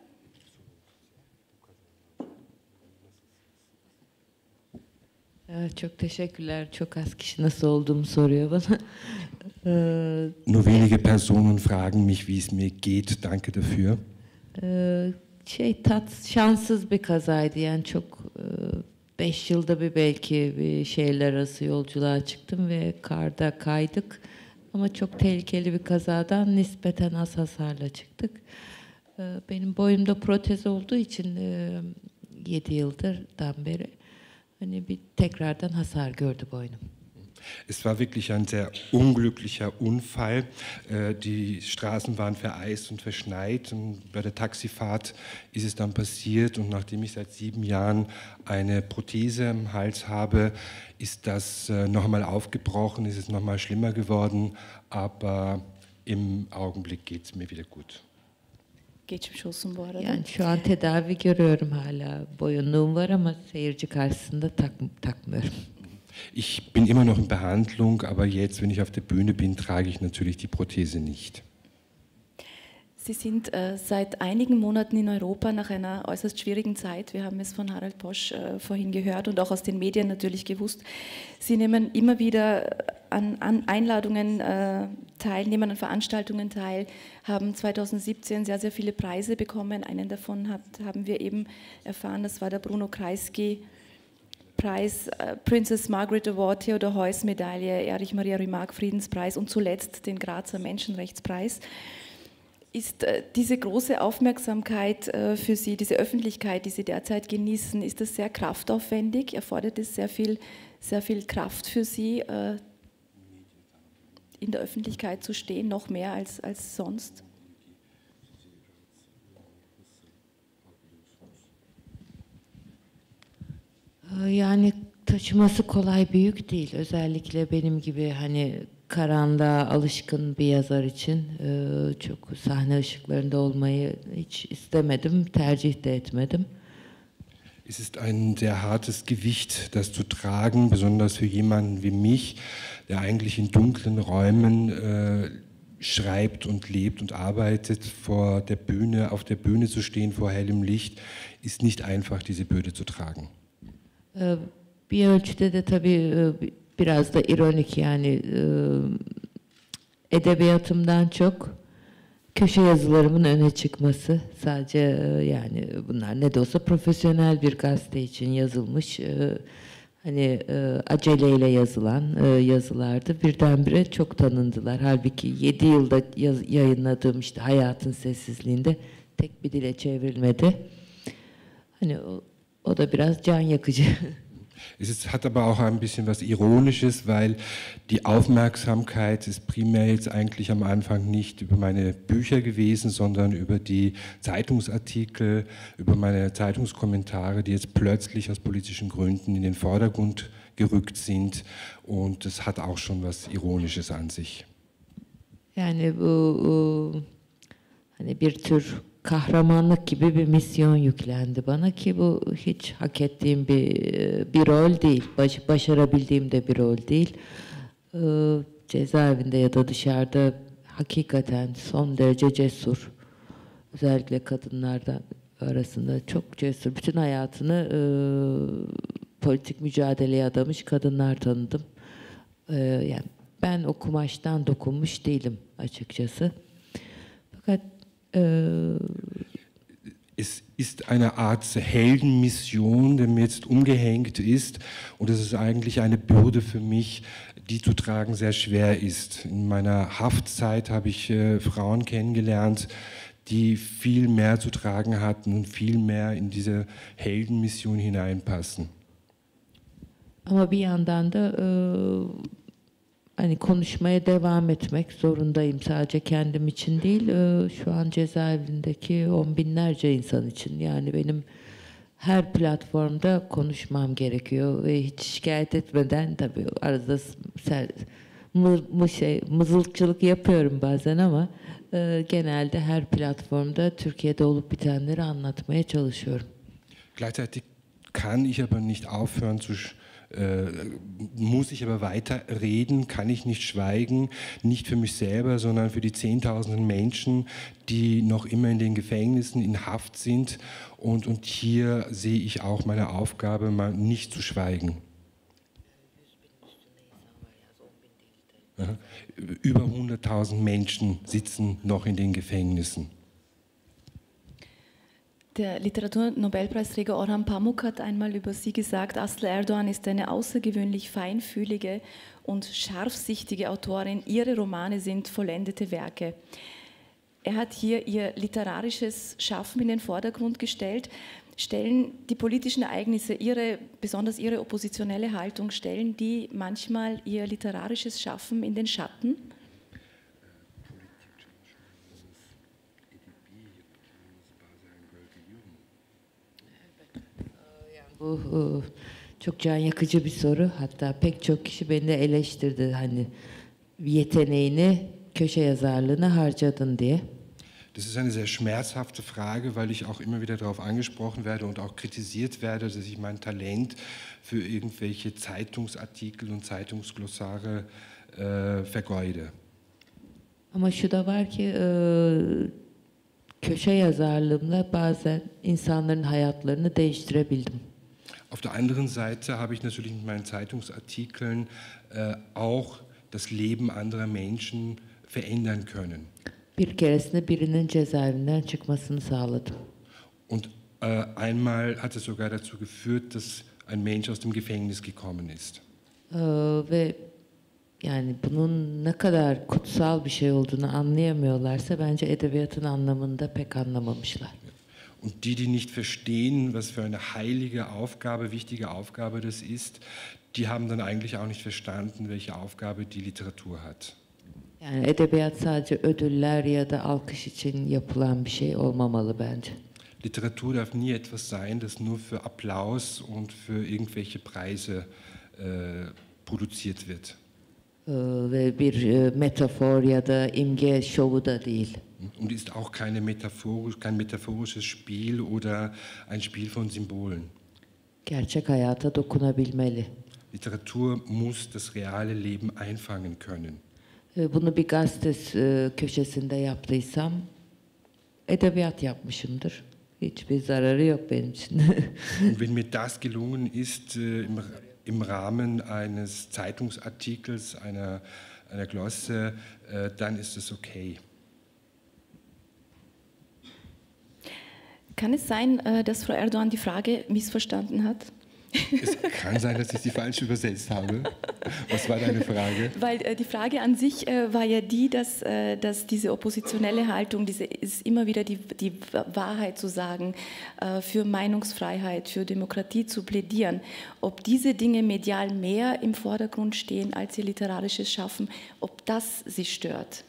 Çok teşekkürler. Çok az kişi nasıl olduğumu soruyor bana. Nur wenige Personen fragen mich, wie es mir geht. Danke dafür. Şanssız bir kazaydı. Yani çok 5 yılda bir belki bir şehirler arası yolculuğa çıktım ve karda kaydık. Ama çok tehlikeli bir kazadan nispeten az hasarla çıktık. Benim boyumda protez olduğu için 7 yıldan beri hani bir tekrardan hasar gördü boynum. Es war wirklich ein sehr unglücklicher Unfall. Die Straßen waren vereist und verschneit und bei der Taxifahrt ist es dann passiert und nachdem ich seit 7 Jahren eine Prothese im Hals habe, ist das nochmal aufgebrochen, ist es nochmal schlimmer geworden, aber im Augenblick geht es mir wieder gut. Geçmiş olsun bu arada. Yani şu an tedavi görüyorum hala. Boyunluğum var ama seyirci karşısında takmıyorum. Ich bin immer noch in Behandlung, aber jetzt, wenn ich auf der Bühne bin, trage ich natürlich die Prothese nicht. Sie sind seit einigen Monaten in Europa nach einer äußerst schwierigen Zeit. Wir haben es von Harald Bosch vorhin gehört und auch aus den Medien natürlich gewusst. Sie nehmen immer wieder an Einladungen teil, nehmen an Veranstaltungen teil, haben 2017 sehr, sehr viele Preise bekommen. Einen davon haben wir eben erfahren, das war der Bruno Kreisky Preis, Princess Margaret Award, Theodor Heuss Medaille, Erich Maria Remarque Friedenspreis und zuletzt den Grazer Menschenrechtspreis. Ist diese große Aufmerksamkeit für Sie, diese Öffentlichkeit, die Sie derzeit genießen, ist das sehr kraftaufwendig? Erfordert es sehr viel Kraft für Sie, in der Öffentlichkeit zu stehen, noch mehr als sonst? Yani taşıması kolay bir yük değil. Özellikle benim gibi hani karanlığa alışkın bir yazar için çok sahne ışıklarında olmayı hiç istemedim, tercih de etmedim. Es ist ein sehr hartes Gewicht, das zu tragen, besonders für jemanden wie mich, der eigentlich in dunklen Räumen schreibt und lebt und arbeitet. Vor der Bühne, auf der Bühne zu stehen, vor hellem Licht, ist nicht einfach, diese Bürde zu tragen. Bir ölçüde de tabii biraz da ironik yani edebiyatımdan çok köşe yazılarımın öne çıkması sadece yani bunlar ne de olsa profesyonel bir gazete için yazılmış hani aceleyle yazılan yazılardı birdenbire çok tanındılar. Halbuki 7 yılda yayınladığım işte Hayatın Sessizliğinde tek bir dile çevrilmedi. Hani o da biraz can yakıcı. Hat aber auch ein bisschen was Ironisches, weil die Aufmerksamkeit ist primär jetzt eigentlich am Anfang nicht über meine Bücher gewesen, sondern über die Zeitungsartikel, über meine Zeitungskommentare, die jetzt plötzlich aus politischen Gründen in den Vordergrund gerückt sind. Und das hat auch schon was Ironisches an sich. Yani bu hani bir tür kahramanlık gibi bir misyon yüklendi bana ki bu hiç hak ettiğim bir rol değil. Başarabildiğim de bir rol değil. Cezaevinde ya da dışarıda hakikaten son derece cesur. Özellikle kadınlardan arasında çok cesur. Bütün hayatını politik mücadeleye adamış kadınlar tanıdım. Yani ben o kumaştan dokunmuş değilim açıkçası. Fakat es ist eine Art Heldenmission, der mir jetzt umgehängt ist. Und es ist eigentlich eine Bürde für mich, die zu tragen sehr schwer ist. In meiner Haftzeit habe ich Frauen kennengelernt, die viel mehr zu tragen hatten und viel mehr in diese Heldenmission hineinpassen. Ama bir yandan da hani konuşmaya devam etmek zorundayım. Sadece kendim için değil, şu an cezaevindeki on binlerce insan için. Yani benim her platformda konuşmam gerekiyor ve hiç şikayet etmeden, tabii arada mızıltçılık yapıyorum bazen ama genelde her platformda Türkiye'de olup bitenleri anlatmaya çalışıyorum. Gleichzeitig kann ich aber nicht aufhören muss ich aber weiter reden, kann ich nicht schweigen, nicht für mich selber, sondern für die Zehntausenden Menschen, die noch immer in den Gefängnissen in Haft sind. Und hier sehe ich auch meine Aufgabe, mal nicht zu schweigen. Über 100.000 Menschen sitzen noch in den Gefängnissen. Der Literaturnobelpreisträger Orhan Pamuk hat einmal über sie gesagt, Aslı Erdoğan ist eine außergewöhnlich feinfühlige und scharfsichtige Autorin. Ihre Romane sind vollendete Werke. Er hat hier ihr literarisches Schaffen in den Vordergrund gestellt. Stellen die politischen Ereignisse, besonders ihre oppositionelle Haltung, stellen die manchmal ihr literarisches Schaffen in den Schatten? Bu çok can yakıcı bir soru. Hatta pek çok kişi beni de eleştirdi. Hani yeteneğini, köşe yazarlığına harcadın diye. Das ist eine sehr schmerzhafte Frage, weil ich auch immer wieder darauf angesprochen werde und auch kritisiert werde, dass ich mein Talent für irgendwelche Zeitungsartikel und Zeitungsglossare vergeude. Ama şu da var ki köşe yazarlığımla bazen insanların hayatlarını değiştirebildim. Auf der anderen Seite habe ich natürlich mit meinen Zeitungsartikeln auch das Leben anderer Menschen verändern können. Bir keresinde birinin cezaevinden çıkmasını sağladım. Und einmal hat es sogar dazu geführt, dass ein Mensch aus dem Gefängnis gekommen ist. Ve yani bunun ne kadar kutsal bir şey olduğunu anlayamıyorlarsa bence edebiyatın anlamında pek anlamamışlar. Und die nicht verstehen, was für eine heilige Aufgabe, wichtige Aufgabe das ist, die haben dann eigentlich auch nicht verstanden, welche Aufgabe die Literatur hat. Yani edebiyat sadece ödüller ya da alkış için yapılan bir şey olmamalı bence. Literatur darf nie etwas sein, das nur für Applaus und für irgendwelche Preise produziert wird. Ve bir metafor ya da imge şovu da değil. Und ist auch kein metaphorisches Spiel oder ein Spiel von Symbolen. Gerçek hayata dokunabilmeli. Literatur muss das reale Leben einfangen können. Bunu bir gazete köşesinde yaptıysam edebiyat yapmışımdır. Hiçbir zararı yok benim için. Und wenn mir das gelungen ist im Rahmen eines Zeitungsartikels, einer Glosse, dann ist es okay. Kann es sein, dass Frau Erdoğan die Frage missverstanden hat? Es kann sein, dass ich sie falsch übersetzt habe. Was war deine Frage? Weil die Frage an sich war ja die, dass diese oppositionelle Haltung, ist immer wieder die Wahrheit zu sagen, für Meinungsfreiheit, für Demokratie zu plädieren, ob diese Dinge medial mehr im Vordergrund stehen als ihr literarisches Schaffen, ob das sie stört.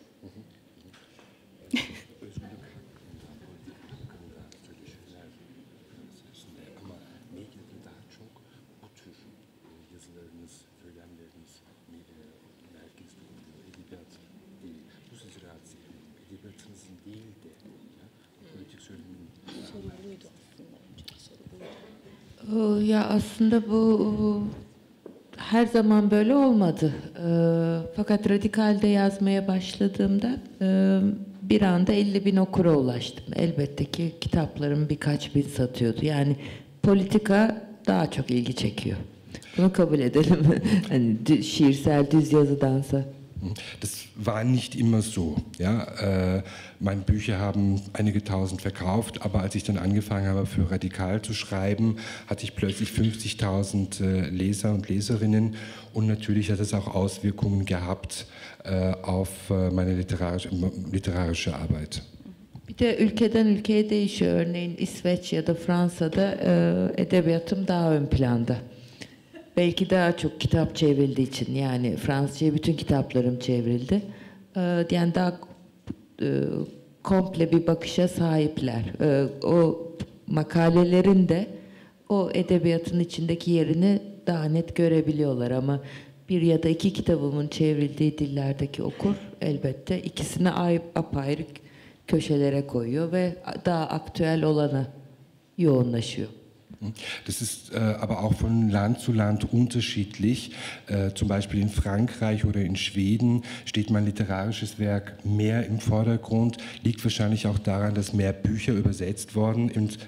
Ya aslında bu her zaman böyle olmadı. Fakat Radikal'de yazmaya başladığımda bir anda 50.000 okura ulaştım. Elbette ki kitaplarım birkaç bin satıyordu. Yani politika daha çok ilgi çekiyor. Bunu kabul edelim. Hani şiirsel düz yazıdansa. Das war nicht immer so. Ja? Meine Bücher haben einige tausend verkauft, aber als ich dann angefangen habe, für Radikal zu schreiben, hatte ich plötzlich 50.000 Leser und Leserinnen und natürlich hat es auch Auswirkungen gehabt auf meine literarische Arbeit. Bir de ülkeden ülkeye değişiyor. Örneğin İsveç ya da Fransa'da edebiyatım daha ön planda. Belki daha çok kitap çevrildiği için, yani Fransızca'ya bütün kitaplarım çevrildi. Yani daha komple bir bakışa sahipler. O makalelerin de o edebiyatın içindeki yerini daha net görebiliyorlar ama bir ya da iki kitabımın çevrildiği dillerdeki okur elbette ikisini apayrı köşelere koyuyor ve daha aktüel olana yoğunlaşıyor. Das ist aber auch von Land zu Land unterschiedlich. Zum Beispiel in Frankreich oder in Schweden steht mein literarisches Werk mehr im Vordergrund. Liegt wahrscheinlich auch daran, dass mehr Bücher übersetzt wurden.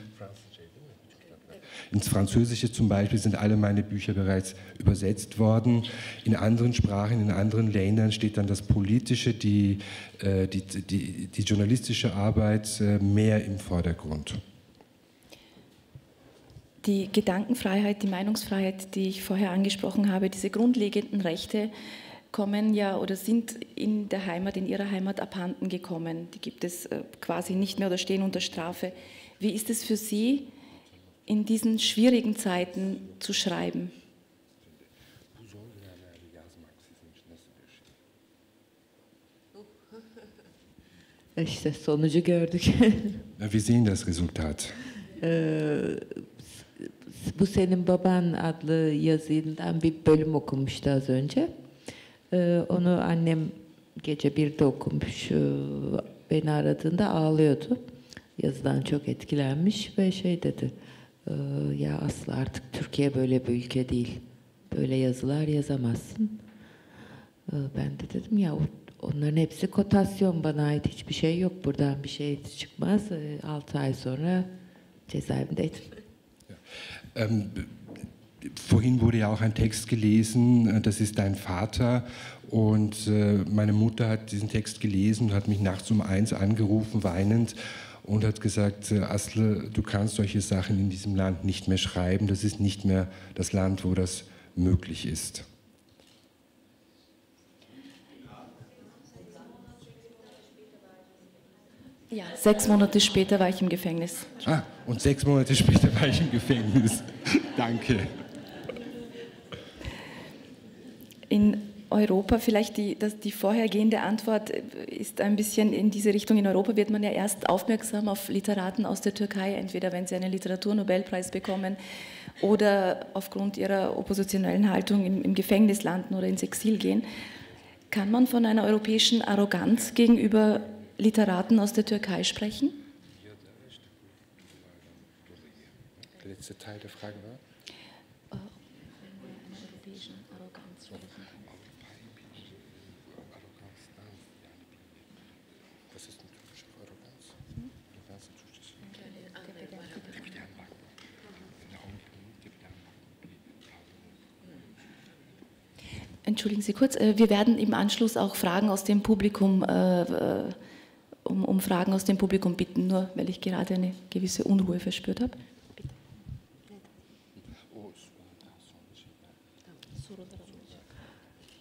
Ins Französische zum Beispiel sind alle meine Bücher bereits übersetzt worden. In anderen Sprachen, in anderen Ländern steht dann das Politische, die journalistische Arbeit mehr im Vordergrund. Die Gedankenfreiheit, die Meinungsfreiheit, die ich vorher angesprochen habe, diese grundlegenden Rechte kommen ja oder sind in der Heimat, in ihrer Heimat abhanden gekommen. Die gibt es quasi nicht mehr oder stehen unter Strafe. Wie ist es für Sie, in diesen schwierigen Zeiten zu schreiben? İşte sonucu gördük. Wir sehen das Resultat. Bu Senin Baban adlı yazından bir bölüm okumuştu az önce. Onu annem gece 1'de okumuş. Beni aradığında ağlıyordu. Yazıdan çok etkilenmiş ve şey dedi. Ya Aslı artık Türkiye böyle bir ülke değil. Böyle yazılar yazamazsın. Ben de dedim ya onların hepsi kotasyon, bana ait hiçbir şey yok. Buradan bir şey çıkmaz. 6 ay sonra cezaevindeydim. Vorhin wurde ja auch ein Text gelesen, das ist Dein Vater. Und meine Mutter hat diesen Text gelesen und hat mich nachts um 1 angerufen, weinend, und hat gesagt, Aslı, du kannst solche Sachen in diesem Land nicht mehr schreiben. Das ist nicht mehr das Land, wo das möglich ist. Ja, 6 Monate später war ich im Gefängnis. Und 6 Monate später war ich im Gefängnis. Danke. In Europa, vielleicht die vorhergehende Antwort ist ein bisschen in diese Richtung. In Europa wird man ja erst aufmerksam auf Literaten aus der Türkei, entweder wenn sie einen Literaturnobelpreis bekommen oder aufgrund ihrer oppositionellen Haltung im Gefängnis landen oder ins Exil gehen. Kann man von einer europäischen Arroganz gegenüber Literaten aus der Türkei sprechen? Der letzte Teil der Frage war? Europäischen Arroganz sprechen. Was ist eine türkische Arroganz? Entschuldigen Sie kurz, wir werden im Anschluss auch Fragen aus dem Publikum um Fragen aus dem Publikum bitten, nur weil ich gerade eine gewisse Unruhe verspürt habe.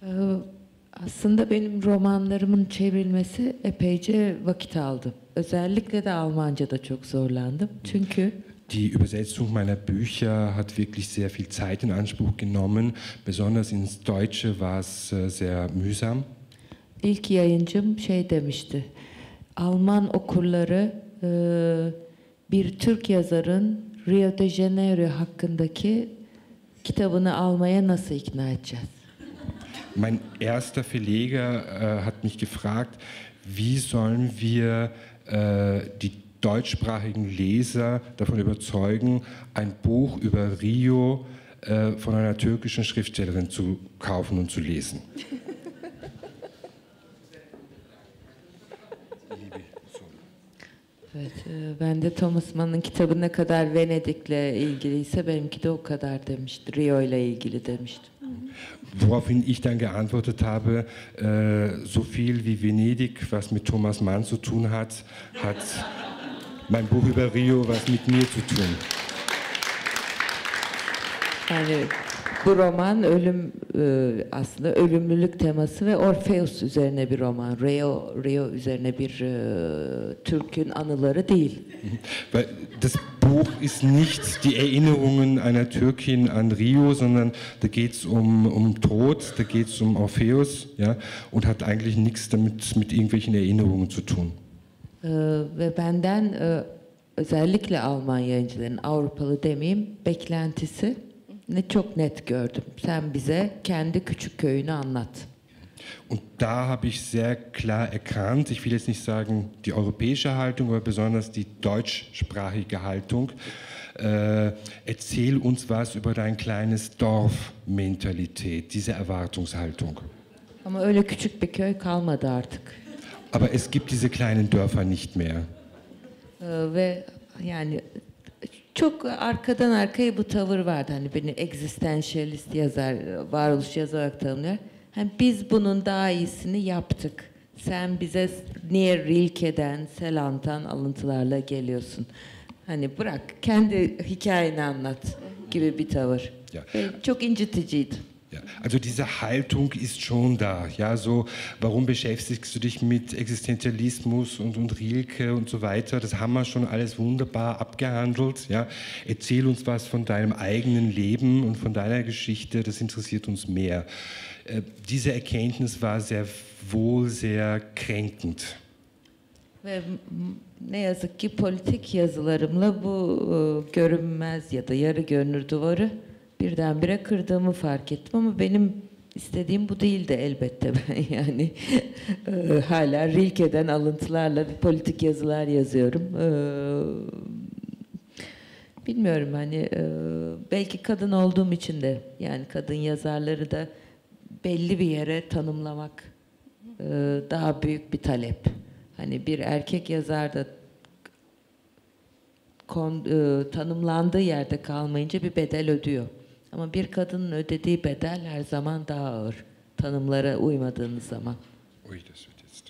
Aslında benim romanlarımın çevrilmesi epeyce vakit aldı. Özellikle de Almanca'da çok zorlandım. Çünkü die Übersetzung meiner Bücher hat wirklich sehr viel Zeit in Anspruch genommen. Besonders ins Deutsche war es sehr mühsam. İlk yayıncım şey demişti. Alman okurları bir Türk yazarın Rio de Janeiro hakkındaki kitabını almaya nasıl ikna edeceğiz? Mein erster Verleger hat mich gefragt, wie sollen wir die deutschsprachigen Leser davon überzeugen, ein Buch über Rio von einer türkischen Schriftstellerin zu kaufen und zu lesen. Evet, ben de Thomas Mann'ın kitabı ne kadar Venedik'le ilgiliyse benimki de o kadar demişti. Rio ile ilgili demiştim. Woraufhin ich dann geantwortet habe, so viel wie Venedig, was mit Thomas Mann zu tun hat, hat mein Buch über Rio was mit mir zu tun. Yani bu roman aslında ölümlülük teması ve Orpheus üzerine bir roman. Rio üzerine bir Türk'ün anıları değil. Weil das Buch ist nicht die Erinnerungen einer Türkin an Rio, sondern da geht es um Tod, da geht es um Orpheus, ja, und hat eigentlich nichts damit mit irgendwelchen Erinnerungen zu tun. Ve benden özellikle Alman yayıncıların, Avrupalı demeyeyim, beklentisi ne çok net gördüm. Sen bize kendi küçük köyünü anlat. Und da habe ich sehr klar erkannt, ich will jetzt nicht sagen die europäische Haltung, aber besonders die deutschsprachige Haltung, erzähl uns was über dein kleines Dorf-Mentalität, diese Erwartungshaltung. Ama öyle küçük bir köy kalmadı artık. Aber es gibt diese kleinen Dörfer nicht mehr. Ve yani çok arkadan arkaya bu tavır vardı. Hani beni existentialist yazar, varoluş yazar olarak tanımlıyor. Hani biz bunun daha iyisini yaptık. Sen bize niye Rilke'den, Celan'tan alıntılarla geliyorsun? Hani bırak kendi hikayeni anlat gibi bir tavır. Ja. Çok inciticiydi. Ja, also diese Haltung ist schon da. Ja, so, warum beschäftigst du dich mit Existenzialismus und Rilke und so weiter? Das haben wir schon alles wunderbar abgehandelt. Ja. Erzähl uns was von deinem eigenen Leben und von deiner Geschichte, das interessiert uns mehr. Diese Erkenntnis war sehr wohl sehr kränkend. Ve ne yazık ki politik yazılarımla bu görünmez ya da yarı görünür duvarı birdenbire kırdığımı fark ettim ama benim istediğim bu değildi elbette. Ben yani hala Rilke'den alıntılarla bir politik yazılar yazıyorum. Bilmiyorum hani belki kadın olduğum için de yani kadın yazarları da belli bir yere tanımlamak daha büyük bir talep. Hani bir erkek yazar da tanımlandığı yerde kalmayınca bir bedel ödüyor. Ama bir kadının ödediği bedel her zaman daha ağır. Tanımlara uymadığınız zaman. Ui, das wird jetzt.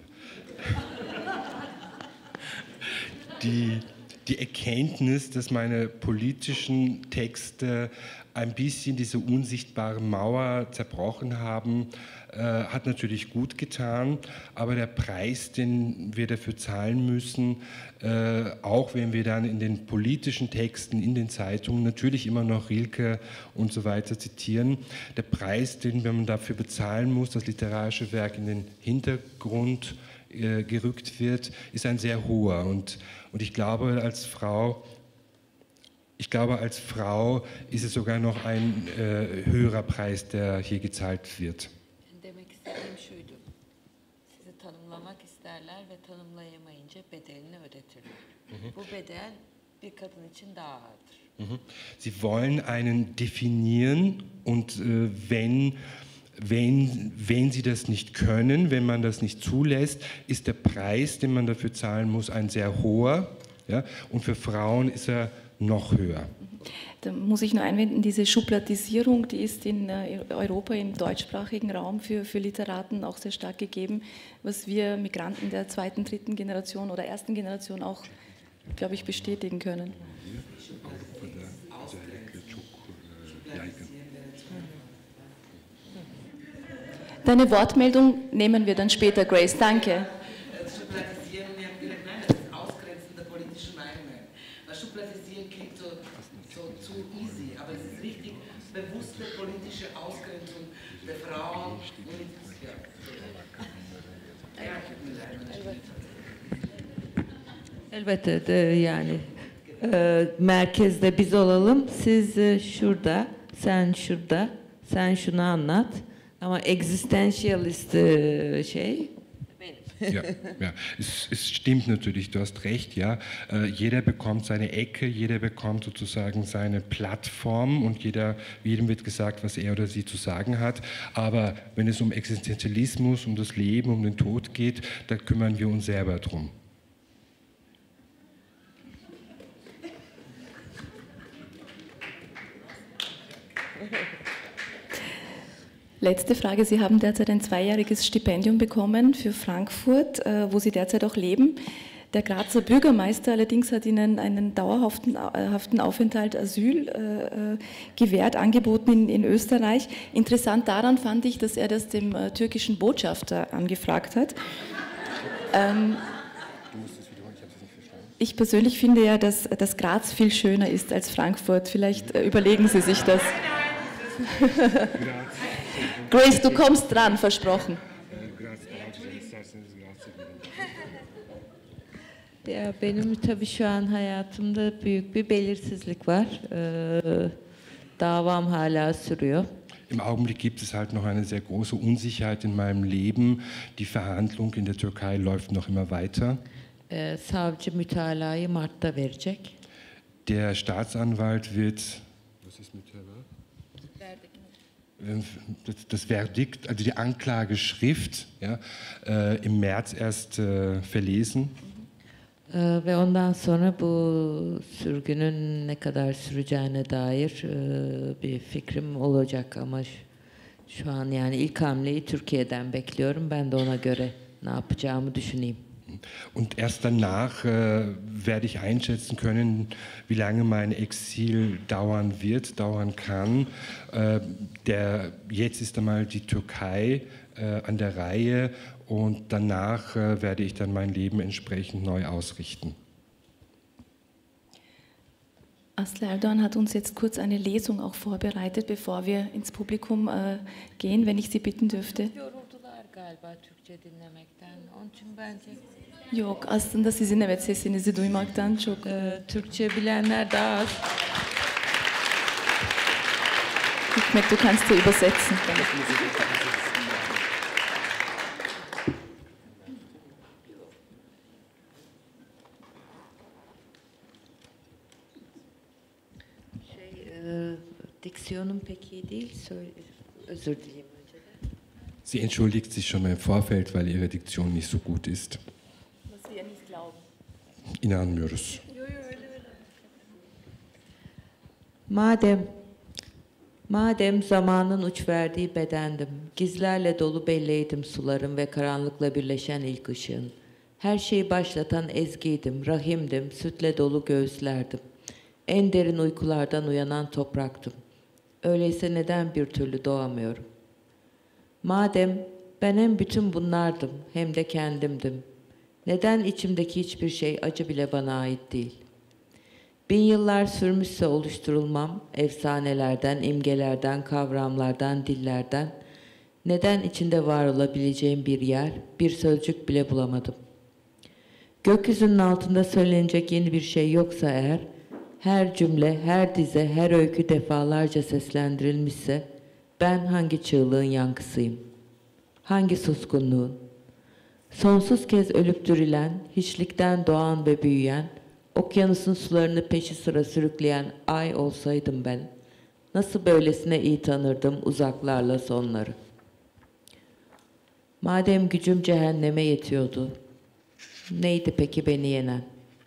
Die Erkenntnis, dass meine politischen Texte ein bisschen diese unsichtbare Mauer zerbrochen haben, hat natürlich gut getan, aber der Preis, den wir dafür zahlen müssen, auch wenn wir dann in den politischen Texten, in den Zeitungen natürlich immer noch Rilke und so weiter zitieren, der Preis, den man dafür bezahlen muss, dass literarische Werk in den Hintergrund gerückt wird, ist ein sehr hoher. Und ich glaube, als Frau ist es sogar noch ein höherer Preis, der hier gezahlt wird. Demek istediğim şuydu. Sizi tanımlamak isterler ve tanımlayamayınca bedelini ödetirler. Bu bedel bir kadın için daha ağırdır. Sie wollen einen definieren und wenn sie das nicht können, wenn man das nicht zulässt, ist der Preis, den man dafür zahlen muss, ein sehr hoher. Ja? Und für Frauen ist er noch höher. Da muss ich nur einwenden, diese Schubladisierung, die ist in Europa im deutschsprachigen Raum für Literaten auch sehr stark gegeben, was wir Migranten der zweiten, dritten Generation oder ersten Generation auch, glaube ich, bestätigen können. Deine Wortmeldung nehmen wir dann später, Grace. Danke. Schubladisieren, nein, das ist Ausgrenzen der politischen Meinungen. Weil Schubladisieren klingt so zu easy, aber es ist richtig bewusste politische Ausgrenzung der Frauen und ja. Elbette de yani merkezde biz olalım, siz şurada, sen şurada, sen şunu anlat. Aber existentialist şey benim. Ja, ja. Es stimmt natürlich, du hast recht, ja. Jeder bekommt seine Ecke, jeder bekommt sozusagen seine Plattform und jedem wird gesagt, was er oder sie zu sagen hat. Aber wenn es um Existenzialismus, um das Leben, um den Tod geht, da kümmern wir uns selber drum. Letzte Frage. Sie haben derzeit ein 2-jähriges Stipendium bekommen für Frankfurt, wo Sie derzeit auch leben. Der Grazer Bürgermeister allerdings hat Ihnen einen dauerhaften Aufenthalt, Asyl gewährt, angeboten in Österreich. Interessant daran fand ich, dass er das dem türkischen Botschafter angefragt hat. Ich persönlich finde ja, dass Graz viel schöner ist als Frankfurt. Vielleicht überlegen Sie sich das. Grace, du kommst dran, versprochen. Ya benim tabii şu an hayatımda büyük bir belirsizlik var. Davam hala sürüyor. Im Augenblick gibt es halt noch eine sehr große Unsicherheit in meinem Leben. Die Verhandlung in der Türkei läuft noch immer weiter. Savcı mütalayı Mart'ta verecek. Der Staatsanwalt wird, was ist Mütalaa? Das Verdikt, also die Anklageschrift, ja, im März erst verlesen. Ve ondan sonra bu sürgünün ne kadar süreceğine dair bir fikrim olacak ama şu an yani ilk hamleyi Türkiye'den bekliyorum. Ben de ona göre ne yapacağımı düşüneyim. Und erst danach werde ich einschätzen können, wie lange mein Exil dauern kann. Jetzt ist einmal die Türkei an der Reihe und danach werde ich dann mein Leben entsprechend neu ausrichten. Aslı Erdoğan hat uns jetzt kurz eine Lesung auch vorbereitet, bevor wir ins Publikum gehen, wenn ich Sie bitten dürfte. Yoruldular galiba Türkçe dinlemekten. Onun için bence Yok, aslında sizin evet sesinizi duymaktan çok... Türkçe bilenler daha az. Hikmet, du kannst dir übersetzen. Diksiyonum pek iyi değil. Özür dileyim önceden. Sie entschuldigt sich schon mal im Vorfeld, weil ihre Diktion nicht so gut ist. Was wir nicht glauben. İnanmıyoruz. Madem zamanın uç verdiği bedendim, gizlerle dolu belleydim suların ve karanlıkla birleşen ilk ışığın. Her şeyi başlatan ezgiydim, rahimdim, sütle dolu göğüslerdim. En derin uykulardan uyanan topraktım. Öyleyse neden bir türlü doğamıyorum? Madem ben hem bütün bunlardım, hem de kendimdim. Neden içimdeki hiçbir şey acı bile bana ait değil? 1000 yıllar sürmüşse oluşturulmam, efsanelerden, imgelerden, kavramlardan, dillerden, neden içinde var olabileceğim bir yer, bir sözcük bile bulamadım? Gökyüzünün altında söylenecek yeni bir şey yoksa eğer, her cümle, her dize, her öykü defalarca seslendirilmişse, ben hangi çığlığın yankısıyım? Hangi suskunluğun? Sonsuz kez ölüp dirilen, hiçlikten doğan ve büyüyen, okyanusun sularını peşi sıra sürükleyen ay olsaydım ben, nasıl böylesine iyi tanırdım uzaklarla sonları? Madem gücüm cehenneme yetiyordu, neydi peki beni yenen?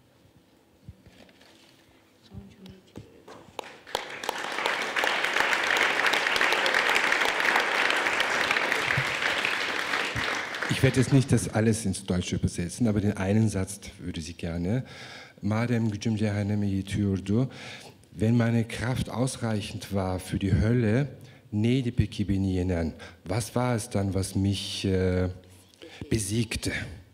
Ich werde jetzt nicht das alles ins Deutsche übersetzen, aber den einen Satz würde sie gerne. Madem gücüm cehenneme yetiyordu. Wenn meine Kraft ausreichend war für die Hölle, neydi peki beni yenen? Was war es dann, was mich besiegte?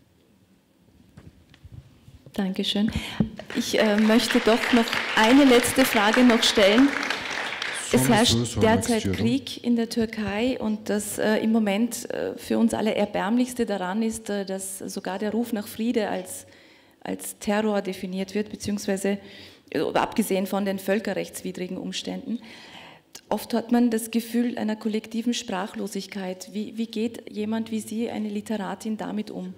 Dankeschön. Ich möchte doch noch eine letzte Frage noch stellen. Es herrscht derzeit Krieg in der Türkei und das im Moment für uns alle Erbärmlichste daran ist, dass sogar der Ruf nach Friede als Terror definiert wird, beziehungsweise abgesehen von den völkerrechtswidrigen Umständen. Oft hat man das Gefühl einer kollektiven Sprachlosigkeit. Wie geht jemand wie Sie, eine Literatin, damit um?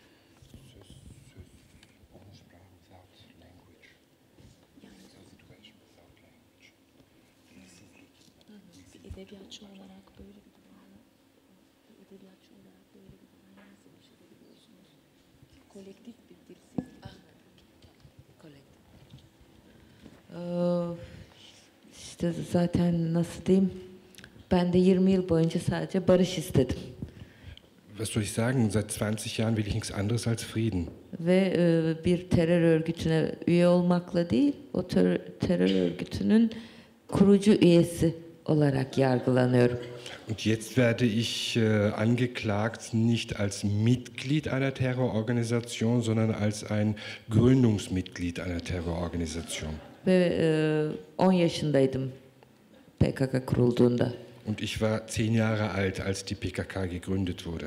İşte zaten nasıl diyeyim, ben de 20 yıl boyunca sadece barış istedim. Was soll ich sagen? Seit 20 Jahren will ich nichts anderes als Frieden. Ve bir terör örgütüne üye olmakla değil, o terör örgütünün kurucu üyesi olarak yargılanıyorum. Und jetzt werde ich angeklagt, nicht als Mitglied einer Terrororganisation, sondern als ein Gründungsmitglied einer Terrororganisation. Ve 10 yaşındaydım PKK kurulduğunda. Und ich war 10 Jahre alt, als die PKK gegründet wurde.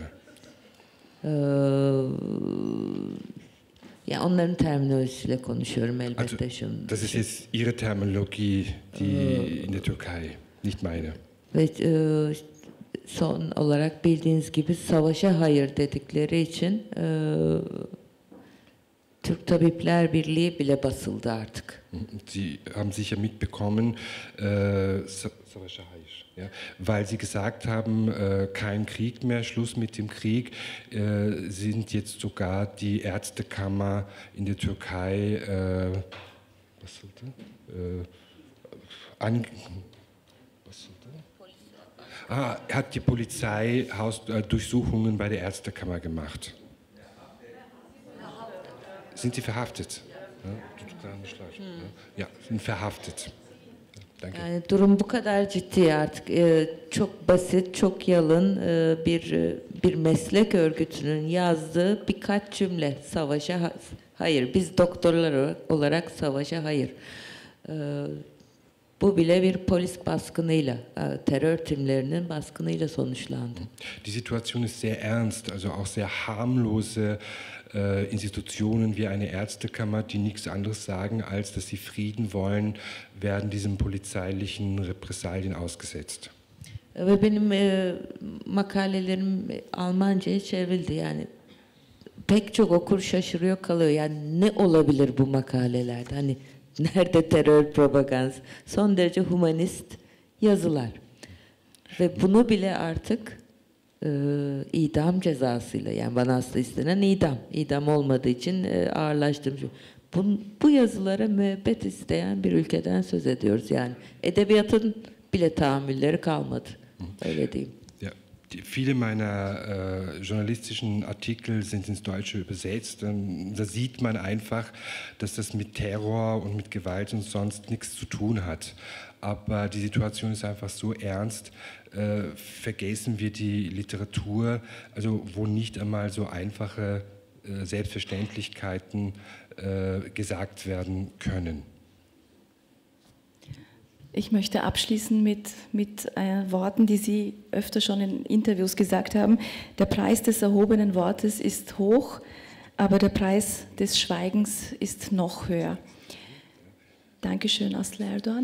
Ya onların terminolojisiyle konuşuyorum elbette Also, şimdi. das ist jetzt Ihre Terminologie, die in der Türkei, nicht meine. Ve son olarak bildiğiniz gibi savaşa hayır dedikleri için Türk Tabipler Birliği bile basıldı artık. Sie haben sicher mitbekommen, ja, weil Sie gesagt haben, kein Krieg mehr, Schluss mit dem Krieg, sind jetzt sogar die Ärztekammer in der Türkei hat die Polizei Durchsuchungen bei der Ärztekammer gemacht. Sind Sie verhaftet? Ja, sind verhaftet. Danke. Yani durum bu kadar ciddi artık. Çok basit, çok yalın bir meslek örgütünün yazdığı birkaç cümle. Savaşa hayır. Biz doktorlar olarak savaşa hayır. Bu bile bir polis baskınıyla, terör timlerinin baskınıyla sonuçlandı. Die Situation ist sehr ernst, also auch sehr harmlose Institutionen wie eine Ärztekammer, die nichts anderes sagen, als dass sie Frieden wollen, werden diesen polizeilichen Repressalien ausgesetzt. Ve benim makalelerim Almanca'ya çevrildi. Yani pek çok okur şaşırıyor kalıyor. Yani ne olabilir bu makalelerde? Hani nerede terör propagandası? Son derece humanist yazılar. Ve bunu bile artık idam cezasıyla, yani bana aslında istenen idam olmadığı için ağırlaştırmış. Bu yazılara müebbet isteyen bir ülkeden söz ediyoruz. Yani edebiyatın bile tahammülleri kalmadı. Öyle diyeyim. Ja, viele meiner journalistischen Artikel sind ins Deutsche übersetzt. Da sieht man einfach, dass das mit Terror und mit Gewalt und sonst nichts zu tun hat. Aber die Situation ist einfach so ernst, vergessen wir die Literatur, also wo nicht einmal so einfache Selbstverständlichkeiten gesagt werden können. Ich möchte abschließen mit Worten, die Sie öfter schon in Interviews gesagt haben. Der Preis des erhobenen Wortes ist hoch, aber der Preis des Schweigens ist noch höher. Dankeschön, Aslı Erdoğan.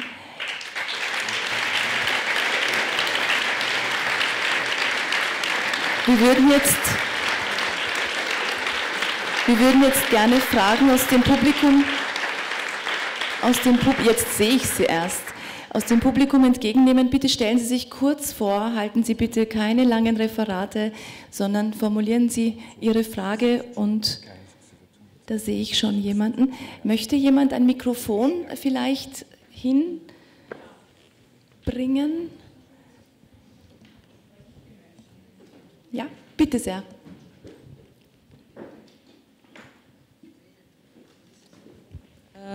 Wir würden jetzt gerne Fragen aus dem Publikum, jetzt sehe ich sie erst, aus dem Publikum entgegennehmen. Bitte stellen Sie sich kurz vor, halten Sie bitte keine langen Referate, sondern formulieren Sie Ihre Frage und da sehe ich schon jemanden. Möchte jemand ein Mikrofon vielleicht hinbringen? Ja, bitte sehr.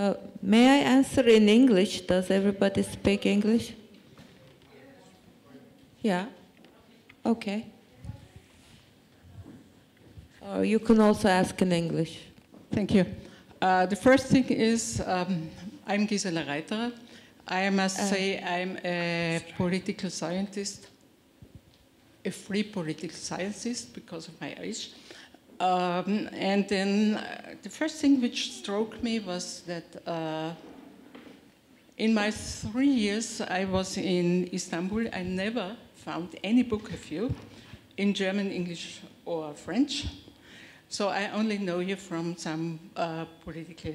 May I answer in English? Does everybody speak English? Yeah. Okay. You can also ask in English. Thank you. The first thing is, I'm Gisela Reiterer. I must say I'm a political scientist, a free political scientist because of my age. And then the first thing which struck me was that in my 3 years I was in Istanbul, I never found any book of you in German, English, or French. So I only know you from some political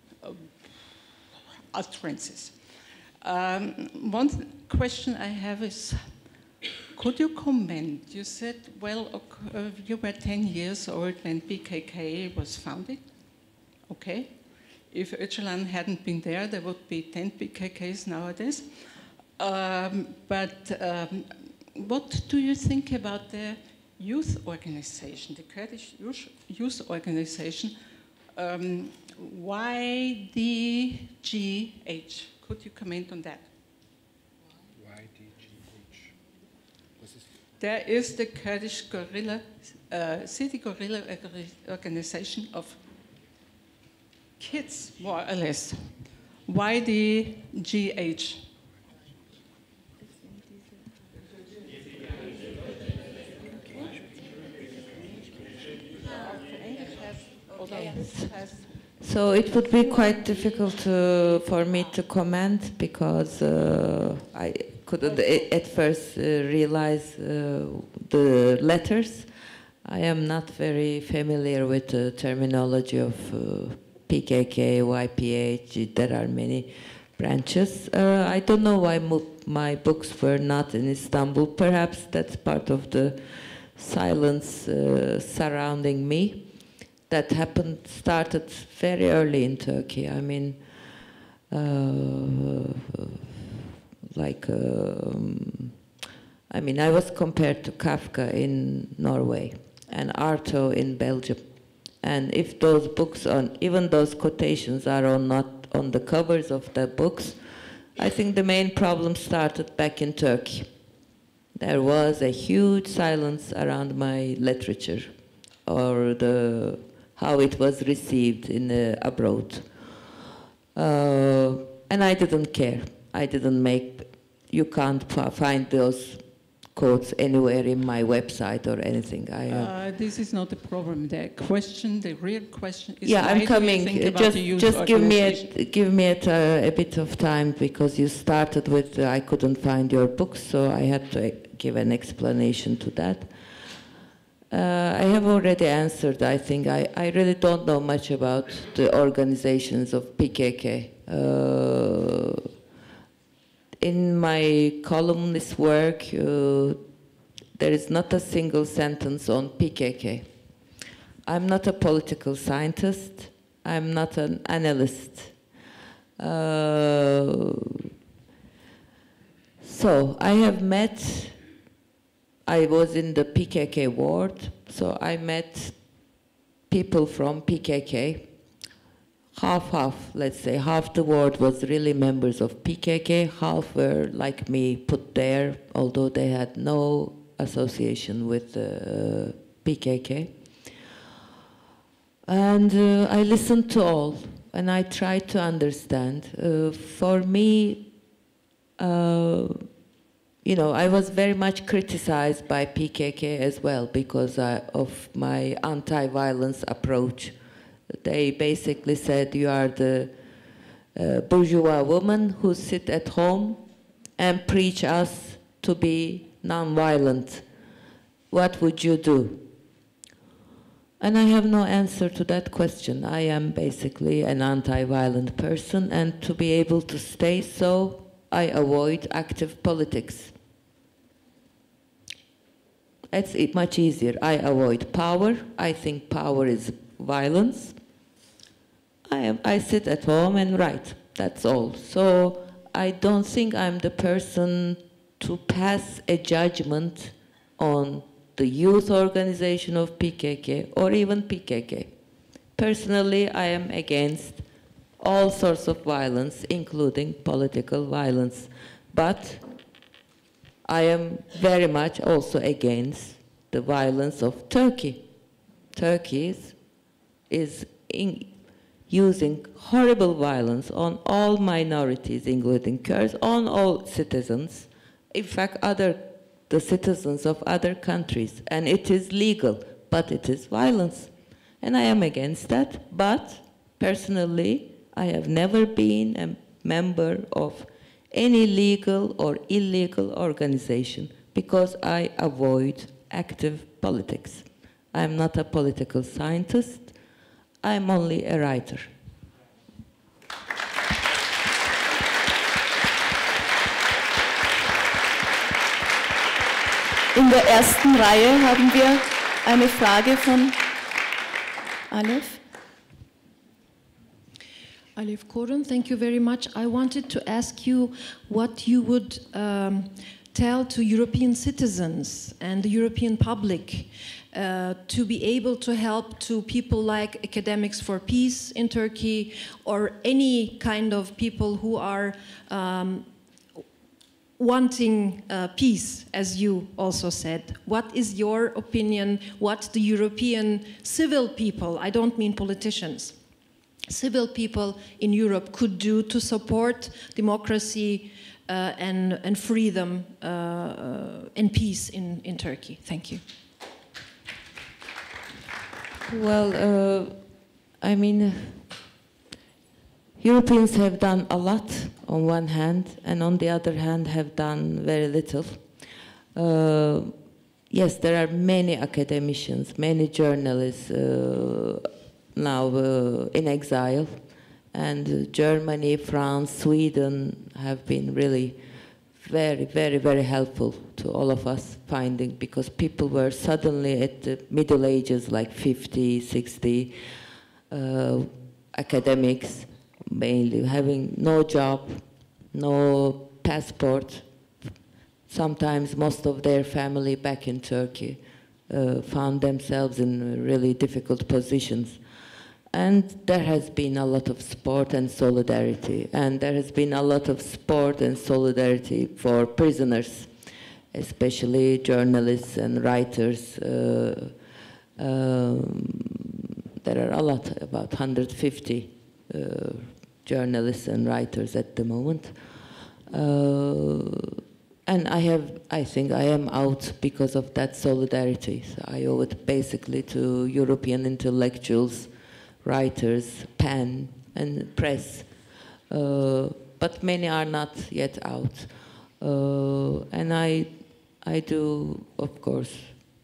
utterances. One question I have is, could you comment? You said, well, you were 10 years old when PKK was founded. Okay. If Öcalan hadn't been there, there would be 10 PKKs nowadays. What do you think about the youth organization, the Kurdish youth organization, YDGH? Could you comment on that? YDGH. There is the Kurdish guerrilla, city guerrilla organization of kids, more or less. YDGH. So it would be quite difficult for me to comment because I couldn't at first realize the letters. I am not very familiar with the terminology of PKK, YPH. There are many branches. I don't know why my books were not in Istanbul. Perhaps that's part of the silence surrounding me. That started very early in Turkey. I mean, I was compared to Kafka in Norway and Artaud in Belgium. And if those books, even those quotations are not on the covers of the books, I think the main problem started back in Turkey. There was a huge silence around my literature or how it was received abroad. And I didn't care. You can't find those quotes anywhere in my website or anything. This is not the problem. The real question is, yeah, I'm coming. Just give me a bit of time because you started with I couldn't find your books, so I had to give an explanation to that. I have already answered, I think. I really don't know much about the organizations of PKK. In my columnist work, there is not a single sentence on PKK. I'm not a political scientist. I'm not an analyst. So I was in the PKK ward, so I met people from PKK. Half, let's say. Half the ward was really members of PKK, half were like me, put there, although they had no association with PKK. And I listened to all, and I tried to understand. For me, I was very much criticized by PKK as well because of my anti-violence approach. They basically said, you are the bourgeois woman who sit at home and preach us to be non-violent. What would you do? And I have no answer to that question. I am basically an anti-violent person, and to be able to stay so, I avoid active politics. It's much easier. I avoid power. I think power is violence. I sit at home and write. That's all. So I don't think I'm the person to pass a judgment on the youth organization of PKK or even PKK. Personally, I am against all sorts of violence, including political violence. But I am very much also against the violence of Turkey. Turkey is using horrible violence on all minorities, including Kurds, on all citizens, in fact, the citizens of other countries. And it is legal, but it is violence. And I am against that, but personally, I have never been a member of any legal or illegal organization because I avoid active politics. I'm not a political scientist. I'm only a writer. In der ersten Reihe haben wir eine Frage von Alef. Alef Korun, thank you very much. I wanted to ask you what you would tell to European citizens and the European public to be able to help to people like Academics for Peace in Turkey or any kind of people who are wanting peace, as you also said. What is your opinion, what the European civil people, I don't mean politicians, civil people in Europe could do to support democracy and freedom and peace in Turkey? Thank you. Well, I mean, Europeans have done a lot on one hand, and on the other hand have done very little. Yes, there are many academicians, many journalists now in exile, and Germany, France, Sweden have been really very, very, very helpful to all of us finding, because people were suddenly at the middle ages, like 50, 60, academics, mainly having no job, no passport. Sometimes most of their family back in Turkey found themselves in really difficult positions. And there has been a lot of support and solidarity. And there has been a lot of support and solidarity for prisoners, especially journalists and writers. There are a lot, about 150 journalists and writers at the moment. And I think I am out because of that solidarity. So I owe it basically to European intellectuals, writers, pen, and press. But many are not yet out. And I do, of course,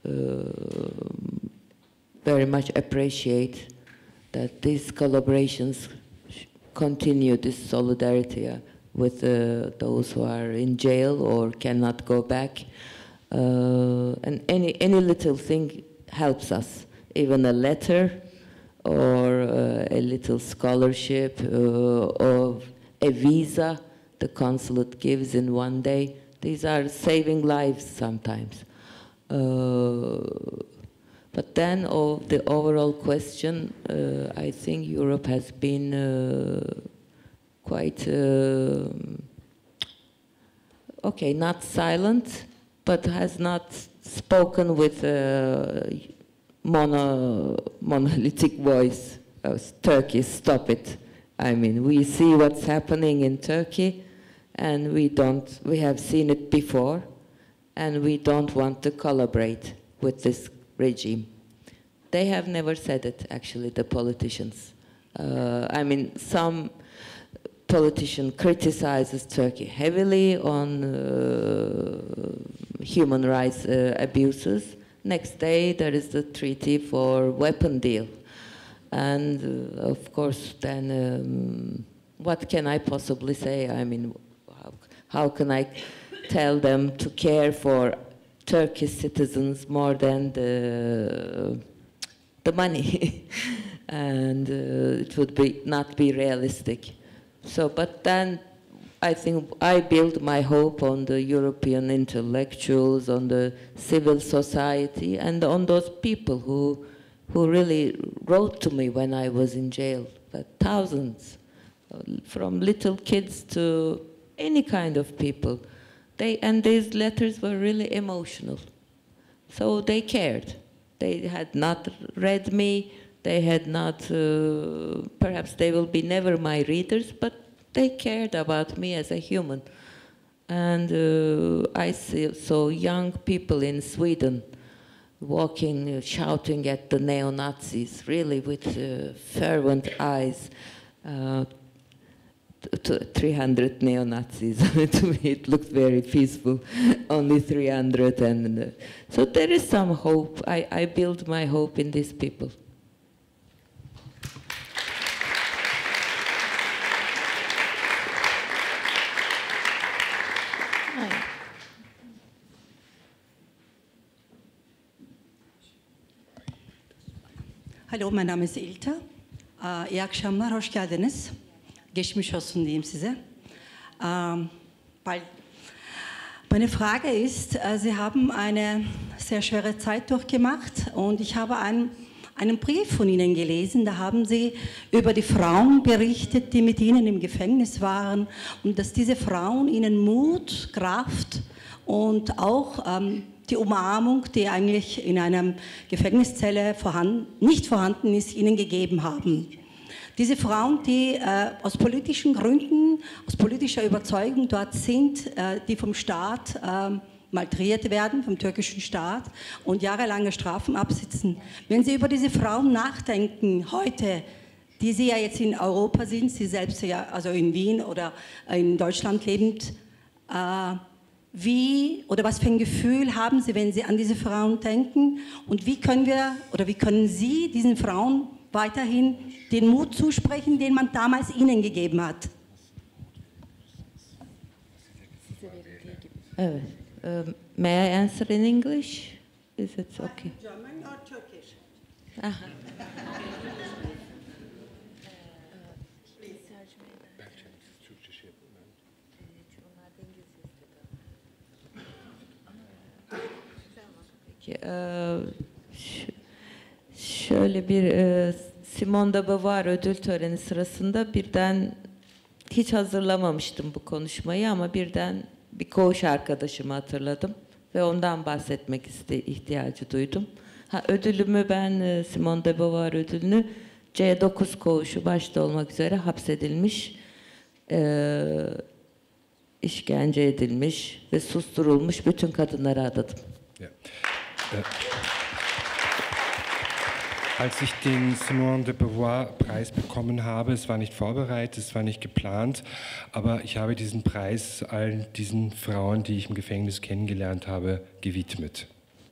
very much appreciate that these collaborations continue, this solidarity with those who are in jail or cannot go back. And any little thing helps us, even a letter or a little scholarship or a visa the consulate gives in one day. These are saving lives sometimes. But then the overall question, I think Europe has been quite, okay, not silent, but has not spoken with monolithic voice. Turkey, stop it. I mean, we see what's happening in Turkey, and we have seen it before, and we don't want to collaborate with this regime. They have never said it, actually, the politicians. I mean, some politician criticizes Turkey heavily on human rights abuses. Next day, there is the treaty for weapon deal. And of course, then what can I possibly say? I mean, how can I tell them to care for Turkish citizens more than the money? And it would not be realistic. So, but then I think I build my hope on the European intellectuals, on the civil society, and on those people who really wrote to me when I was in jail. Thousands, from little kids to any kind of people. and these letters were really emotional. So they cared. They had not read me. They had not, perhaps they will be never my readers, but they cared about me as a human. And I saw young people in Sweden walking, shouting at the neo-Nazis, really with fervent eyes. 300 neo-Nazis. To me it looked very peaceful, only 300. And so there is some hope. I build my hope in these people. Hallo, mein Name ist Ilta. İyi akşamlar, hoş geldiniz. Geçmiş olsun diyeyim size. Meine Frage ist, Sie haben eine sehr schwere Zeit durchgemacht und ich habe einen Brief von Ihnen gelesen. Da haben Sie über die Frauen berichtet, die mit Ihnen im Gefängnis waren und dass diese Frauen Ihnen Mut, Kraft und auch die Umarmung, die eigentlich in einer Gefängniszelle nicht vorhanden ist, Ihnen gegeben haben. Diese Frauen, die aus politischen Gründen, aus politischer Überzeugung dort sind, die vom Staat malträtiert werden, vom türkischen Staat und jahrelange Strafen absitzen. Wenn Sie über diese Frauen nachdenken, heute, die Sie ja jetzt in Europa sind, Sie selbst ja also in Wien oder in Deutschland lebend, wie oder was für ein Gefühl haben Sie, wenn Sie an diese Frauen denken und wie können wir oder wie können Sie diesen Frauen weiterhin den Mut zusprechen, den man damals ihnen gegeben hat? May I answer in English? Is it okay? German or Turkish? Şöyle bir Simone de Beauvoir ödül töreni sırasında birden hiç hazırlamamıştım bu konuşmayı ama birden bir koğuş arkadaşımı hatırladım ve ondan bahsetmek ihtiyacı duydum. Ödülümü ben Simone de Beauvoir ödülünü C9 koğuşu başta olmak üzere hapsedilmiş, işkence edilmiş ve susturulmuş bütün kadınlara adadım. Ja. Als ich den Simone de Beauvoir-Preis bekommen habe, es war nicht vorbereitet, es war nicht geplant, aber ich habe diesen Preis allen diesen Frauen, die ich im Gefängnis kennengelernt habe, gewidmet.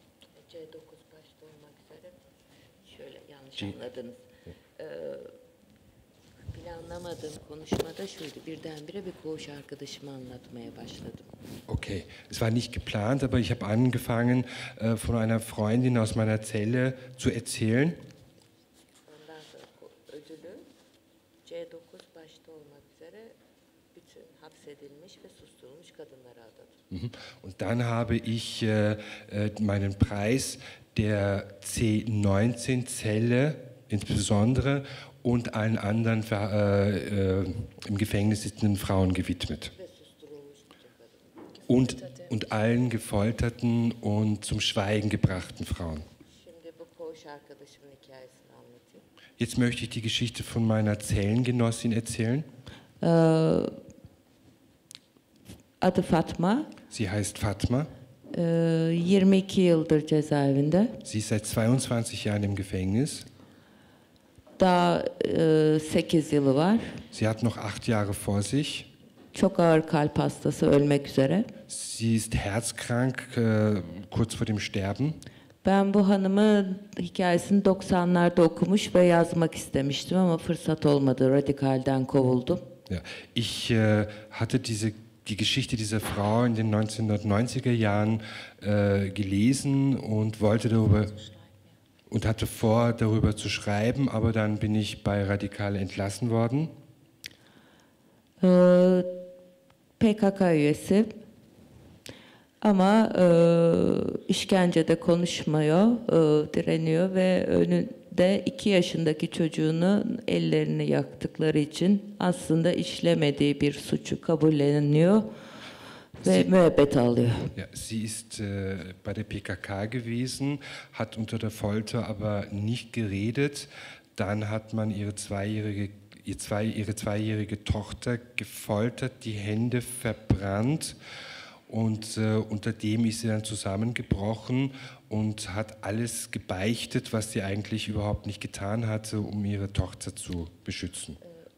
Planlamadığım konuşmada şuydu, birdenbire bir koğuş arkadaşıma anlatmaya başladım. Okay, es war nicht geplant, aber ich habe angefangen, von einer Freundin aus meiner Zelle zu erzählen. Ondan sonra ödülü C9 başta olmak üzere bütün hapsedilmiş ve susturulmuş kadınlara adadım. Und dann habe ich meinen Preis der C19-Zelle insbesondere und allen anderen im Gefängnis sitzenden Frauen gewidmet. Und allen gefolterten und zum Schweigen gebrachten Frauen. Jetzt möchte ich die Geschichte von meiner Zellengenossin erzählen. Adı Fatma. Sie heißt Fatma. 22 yıldır cezaevinde. Sie ist seit 22 Jahren im Gefängnis. Daha 8 yılı var. Sie hat noch 8 Jahre vor sich. Çok ağır kalp hastası, ölmek üzere. Sie ist herzkrank, kurz vor dem Sterben. Ben bu hanımın hikayesini 90'larda okumuş ve yazmak istemiştim ama fırsat olmadı. Radikal'den kovuldum. Ja, ich hatte die Geschichte dieser Frau in den 1990er Jahren gelesen und wollte hatte vor, darüber zu schreiben, aber dann bin ich bei Radikal entlassen worden. PKK üyesi ama işkencede konuşmuyor, direniyor ve önünde 2 yaşındaki çocuğunu ellerini yaktıkları için aslında işlemediği bir suçu kabulleniyor ve müebbet alıyor. Ja, sie ist bei der PKK gewesen, hat unter der Folter aber nicht geredet. Dann hat man ihre zweijährige Tochter gefoltert, die Hände verbrannt und unter dem ist sie dann zusammengebrochen und hat alles gebeichtet, was sie eigentlich überhaupt nicht getan hatte, um ihre Tochter zu beschützen.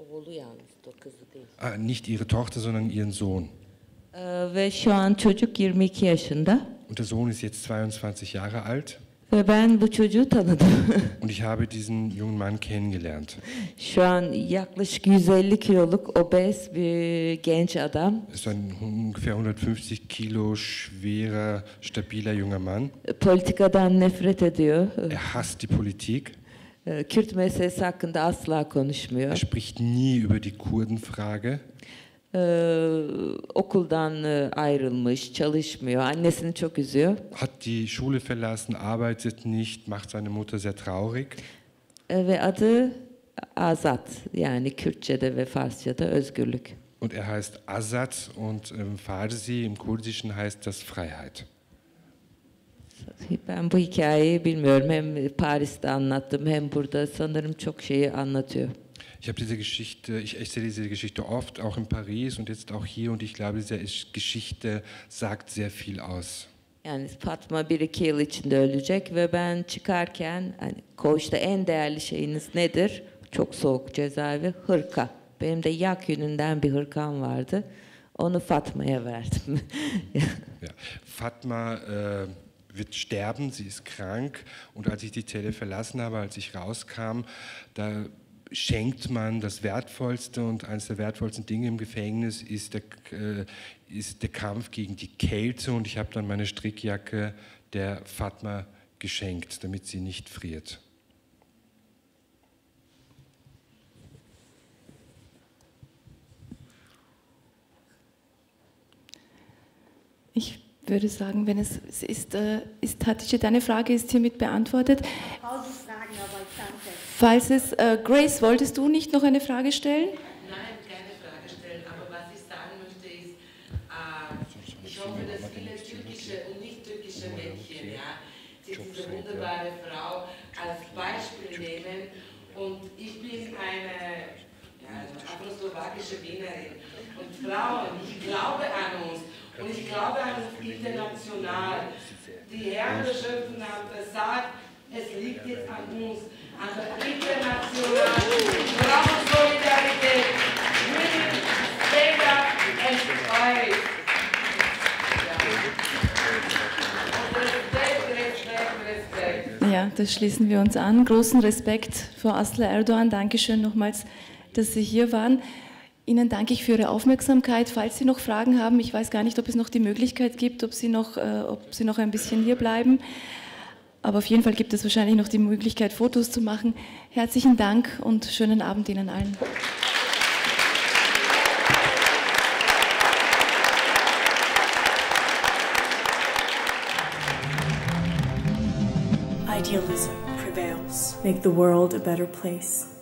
Nicht ihre Tochter, sondern ihren Sohn. Ve şu an çocuk 22 yaşında. Und der Sohn ist jetzt 22 Jahre alt. Ve ben bu çocuğu tanıdım. Und ich habe diesen jungen Mann kennengelernt. Şu an yaklaşık 150 kiloluk obez bir genç adam. Es ist ein ungefähr 150 Kilo schwerer, stabiler junger Mann. Politikadan nefret ediyor. Hasst die Politik. Kürt meselesi hakkında asla konuşmuyor. Spricht nie über die Kurdenfrage. Okuldan ayrılmış, çalışmıyor. Annesini çok üzüyor. Hat die Schule verlassen, arbeitet nicht, macht seine Mutter sehr traurig. Ve adı Azat, yani Kürtçe'de ve Farsça'da özgürlük. Und er heißt Azat und im Farsi, im Kurdischen heißt das Freiheit. Ben bu hikayeyi bilmiyorum. Hem Paris'te anlattım hem burada sanırım çok şeyi anlatıyor. Ich habe diese Geschichte, ich erzähle diese Geschichte oft, auch in Paris und jetzt auch hier und ich glaube, diese Geschichte sagt sehr viel aus. Yani Fatma 1-2 yıl içinde ölecek ve ben çıkarken hani koğuşta en değerli şeyiniz nedir? Çok soğuk cezaevi, hırka. Benim de yak yününden bir hırkam vardı. Onu Fatma'ya verdim. Ja. Fatma wird sterben, sie ist krank und als ich die Zelle verlassen habe, als ich rauskam, da schenkt man das Wertvollste und eines der wertvollsten Dinge im Gefängnis ist der Kampf gegen die Kälte und ich habe dann meine Strickjacke der Fatma geschenkt, damit sie nicht friert. Ich würde sagen, wenn es ist, Hatice, deine Frage ist hiermit beantwortet. Falls es, Grace, wolltest du nicht noch eine Frage stellen? Nein, keine Frage stellen, aber was ich sagen möchte ist, ich hoffe, dass viele türkische und nicht türkische Mädchen sich diese wunderbare Frau als Beispiel nehmen und ich bin eine afroslowakische Wienerin und Frauen, ich glaube an uns. Und ich glaube an uns international. Die Herren der Schöpfung haben gesagt, es liegt jetzt an uns, an der internationalen Frauensolidarität. Women stand up and fight. Und Respekt. Ja, das schließen wir uns an. Großen Respekt vor Aslı Erdoğan. Dankeschön nochmals, dass Sie hier waren. Ihnen danke ich für Ihre Aufmerksamkeit. Falls Sie noch Fragen haben, ich weiß gar nicht, ob es noch die Möglichkeit gibt, ob Sie noch ein bisschen hier bleiben. Aber auf jeden Fall gibt es wahrscheinlich noch die Möglichkeit, Fotos zu machen. Herzlichen Dank und schönen Abend Ihnen allen. Idealism prevails. Make the world a better place.